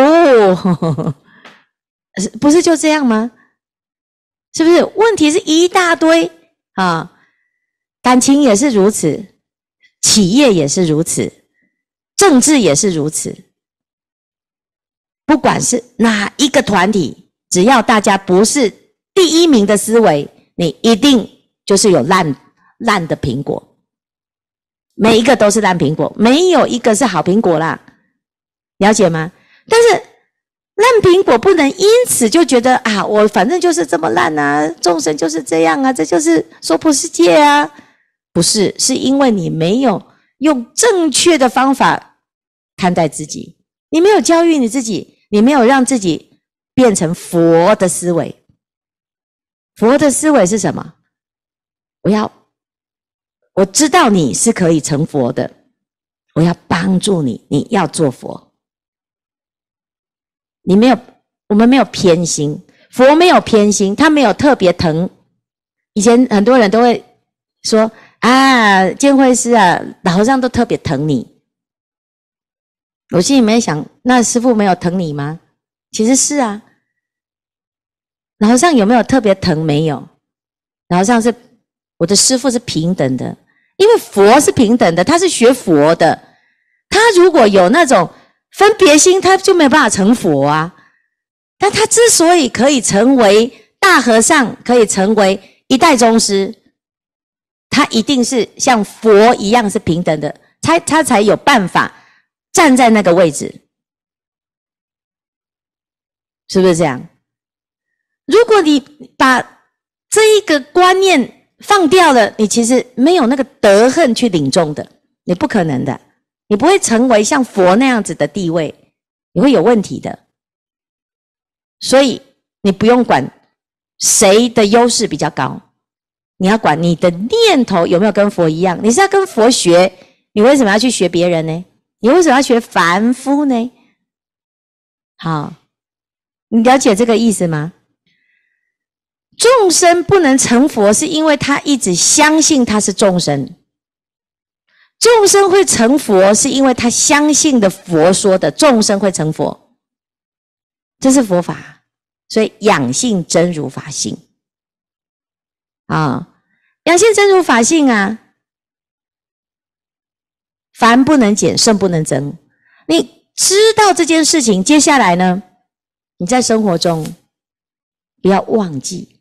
不是就这样吗？是不是？问题是一大堆感情也是如此，企业也是如此，政治也是如此。不管是哪一个团体，只要大家不是第一名的思维，你一定就是有烂的苹果，每一个都是烂苹果，没有一个是好苹果啦，了解吗？但是烂苹果不能因此就觉得我反正就是这么烂啊，众生就是这样啊，这就是娑婆世界啊。不是，是因为你没有用正确的方法看待自己，你没有教育你自己，你没有让自己变成佛的思维。佛的思维是什么？我知道你是可以成佛的，我要帮助你，你要做佛。我们没有偏心，佛没有偏心，他没有特别疼。以前很多人都会说监慧师老和尚都特别疼你。我心里面想，那师父没有疼你吗？其实是老和尚有没有特别疼？没有。老和尚是我的师父，是平等的，因为佛是平等的，他是学佛的，他如果有那种分别心，他就没有办法成佛啊。但他之所以可以成为大和尚，可以成为一代宗师，他一定是像佛一样是平等的，他才有办法站在那个位置，是不是这样？如果你把这一个观念放掉了，你其实没有那个德恨去领众的，你不可能的，你不会成为像佛那样子的地位，你会有问题的。所以你不用管谁的优势比较高，你要管你的念头有没有跟佛一样。你是要跟佛学，你为什么要去学别人呢？你为什么要学凡夫呢？好，你了解这个意思吗？众生不能成佛，是因为他一直相信他是众生。众生会成佛，是因为他相信的佛说的众生会成佛，这是佛法。所以养性真如法性养性真如法性凡不能减，圣不能增。你知道这件事情，接下来呢，你在生活中不要忘记，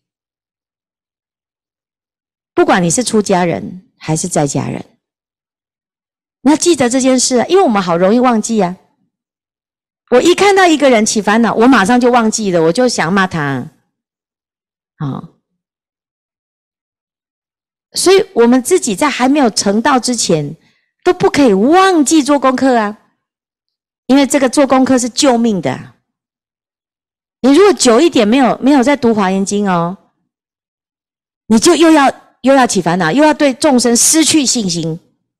不管你是出家人还是在家人，你要记得这件事因为我们好容易忘记我一看到一个人起烦恼，我马上就忘记了，我就想骂他所以我们自己在还没有成道之前都不可以忘记做功课因为这个做功课是救命的你如果久一点没有在读华严经你就又又要起烦恼，又要对众生失去信心，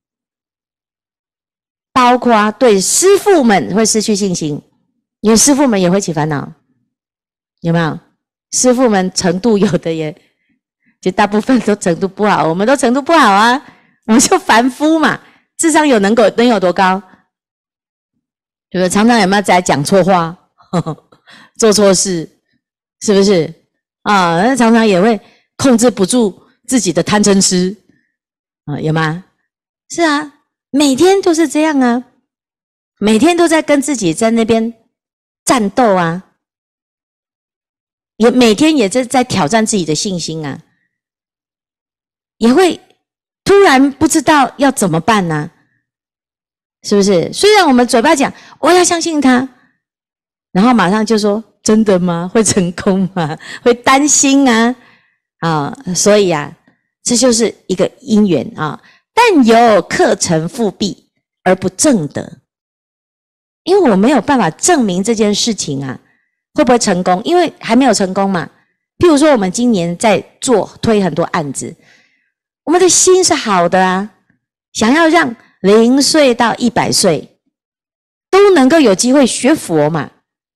包括对师父们会失去信心，因为师父们也会起烦恼，有没有？师父们程度有的也，就大部分都程度不好，我们都程度不好啊，我们就凡夫嘛，智商能有多高？对不对？常常有没有在讲错话，做错事，是不是啊？常常也会控制不住自己的贪嗔痴啊，有吗？是啊，每天都是这样啊，每天都在跟自己在那边战斗啊，也每天也在挑战自己的信心啊，也会突然不知道要怎么办呢？是不是？虽然我们嘴巴讲我要相信他，然后马上就说真的吗？会成功吗？会担心啊，所以啊，这就是一个因缘啊。但有课程复辟而不正得，因为我没有办法证明这件事情啊会不会成功，因为还没有成功嘛。譬如说我们今年在推很多案子，我们的心是好的啊，想要让0岁到100岁都能够有机会学佛嘛。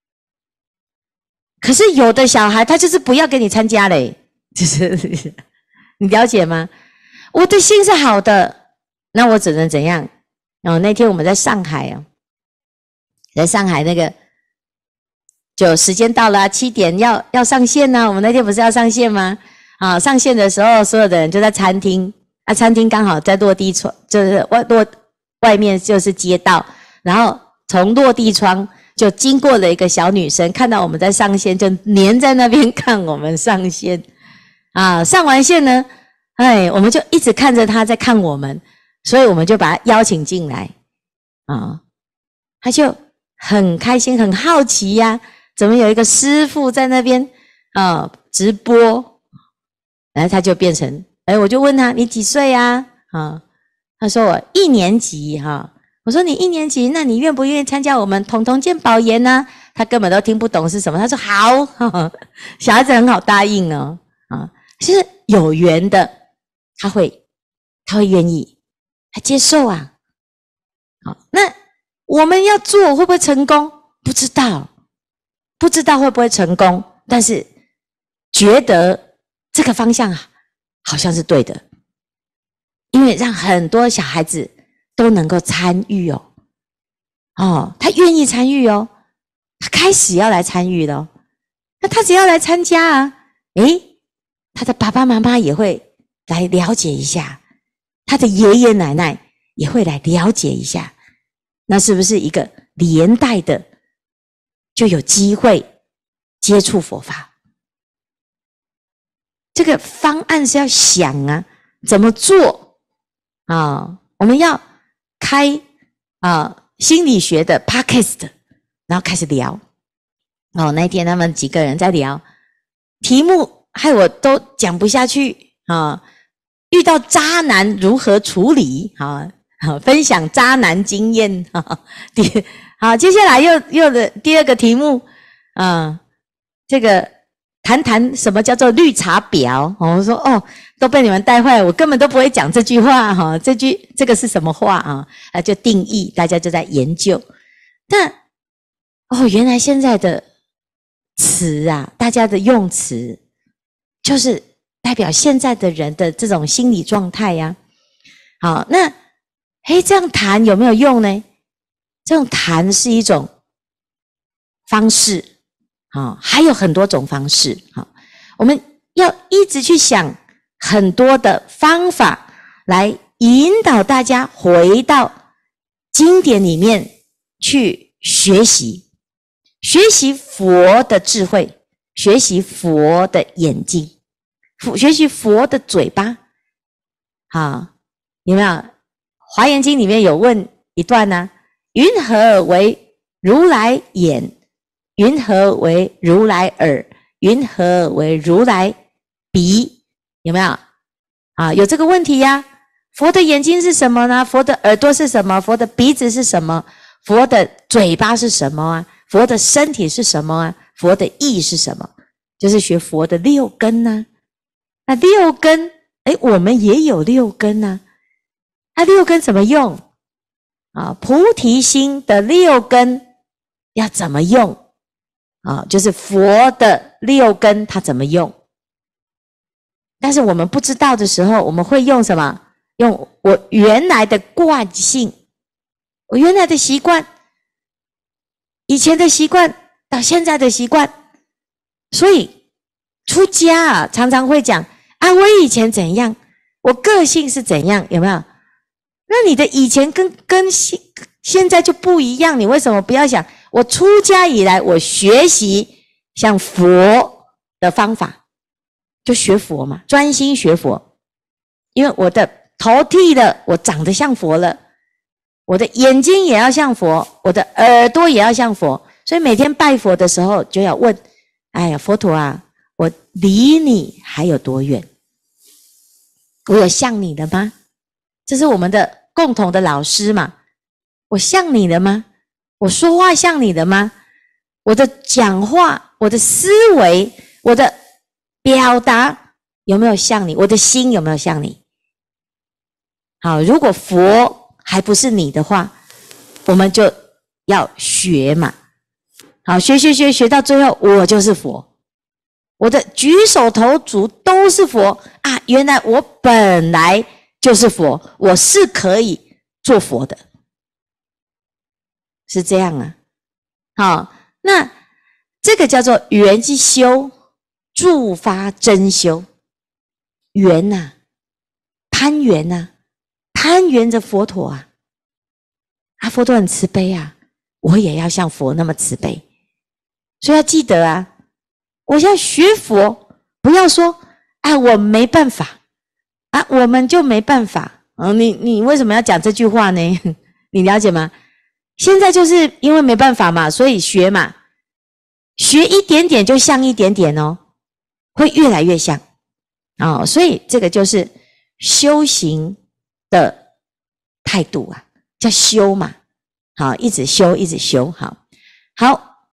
可是有的小孩他就是不要给你参加嘞，就是你了解吗？我的心是好的，那我只能怎样？那天我们在上海在上海那个就时间到了7点要上线我们那天不是要上线吗？上线的时候所有的人就在餐厅，餐厅刚好在落地窗，就是外面就是街道，然后从落地窗就经过了一个小女生，看到我们在上线，就黏在那边看我们上线上完线呢，我们就一直看着她在看我们，所以我们就把她邀请进来她就很开心很好奇呀，怎么有一个师父在那边直播，然后她就变成我就问她你几岁啊？她说我1年级我说你1年级，那你愿不愿意参加我们同建保研呢？她根本都听不懂是什么，她说好小孩子很好答应其实有缘的他会愿意，他接受好，那我们要做会不会成功？不知道会不会成功，但是觉得这个方向好像是对的，因为让很多小孩子都能够参与他愿意参与他开始要来参与了那他只要来参加他的爸爸妈妈也会来了解一下，他的爷爷奶奶也会来了解一下，那是不是一个连带的就有机会接触佛法？这个方案是要想怎么做我们要开心理学的 podcast， 然后开始聊那天他们几个人在聊题目，害我都讲不下去遇到渣男如何处理分享渣男经验好，接下来又的第2个题目这个谈什么叫做绿茶婊我说都被你们带坏，我根本都不会讲这句话这个是什么话就定义，大家就在研究。但原来现在的词大家的用词就是代表现在的人的这种心理状态好，那这样谈有没有用呢？这种谈是一种方式还有很多种方式我们要一直去想很多的方法来引导大家回到经典里面去学习佛的智慧，学习佛的眼睛，学习佛的嘴巴有没有？华严经里面有问一段云何为如来眼？云何为如来耳？云何为如来鼻？有没有有这个问题佛的眼睛是什么呢？佛的耳朵是什么？佛的鼻子是什么？佛的嘴巴是什么佛的身体是什么佛的意是什么？就是学佛的6根那6根我们也有6根啊。6根怎么用啊？菩提心的6根要怎么用啊？就是佛的6根它怎么用？但是我们不知道的时候，我们会用什么？用我原来的惯性，我原来的习惯，以前的习惯到现在的习惯。所以出家啊，常常会讲啊，我以前怎样，我个性是怎样，有没有？那你的以前跟现在就不一样，你为什么不要想我出家以来，我学习像佛的方法，就学佛嘛，专心学佛。因为我的头剃了，我长得像佛了，我的眼睛也要像佛，我的耳朵也要像佛，所以每天拜佛的时候就要问，哎呀，佛陀啊，我离你还有多远？我有像你的吗？这是我们的共同的老师嘛。我像你的吗？我说话像你的吗？我的讲话，我的思维，我的表达有没有像你？我的心有没有像你？好，如果佛还不是你的话，我们就要学嘛。好，学到最后，我就是佛。我的举手投足都是佛啊！原来我本来就是佛，我是可以做佛的，是这样啊。好，那这个叫做缘之修，助发真修。缘啊，攀缘啊，攀缘着佛陀啊。佛陀很慈悲啊，我也要像佛那么慈悲。所以要记得啊，我要学佛，不要说我没办法啊，我们就没办法。你为什么要讲这句话呢？你了解吗？现在就是因为没办法嘛，所以学嘛，学一点点就像一点点哦，会越来越像所以这个就是修行的态度啊，叫修嘛。好，一直修，一直修。好。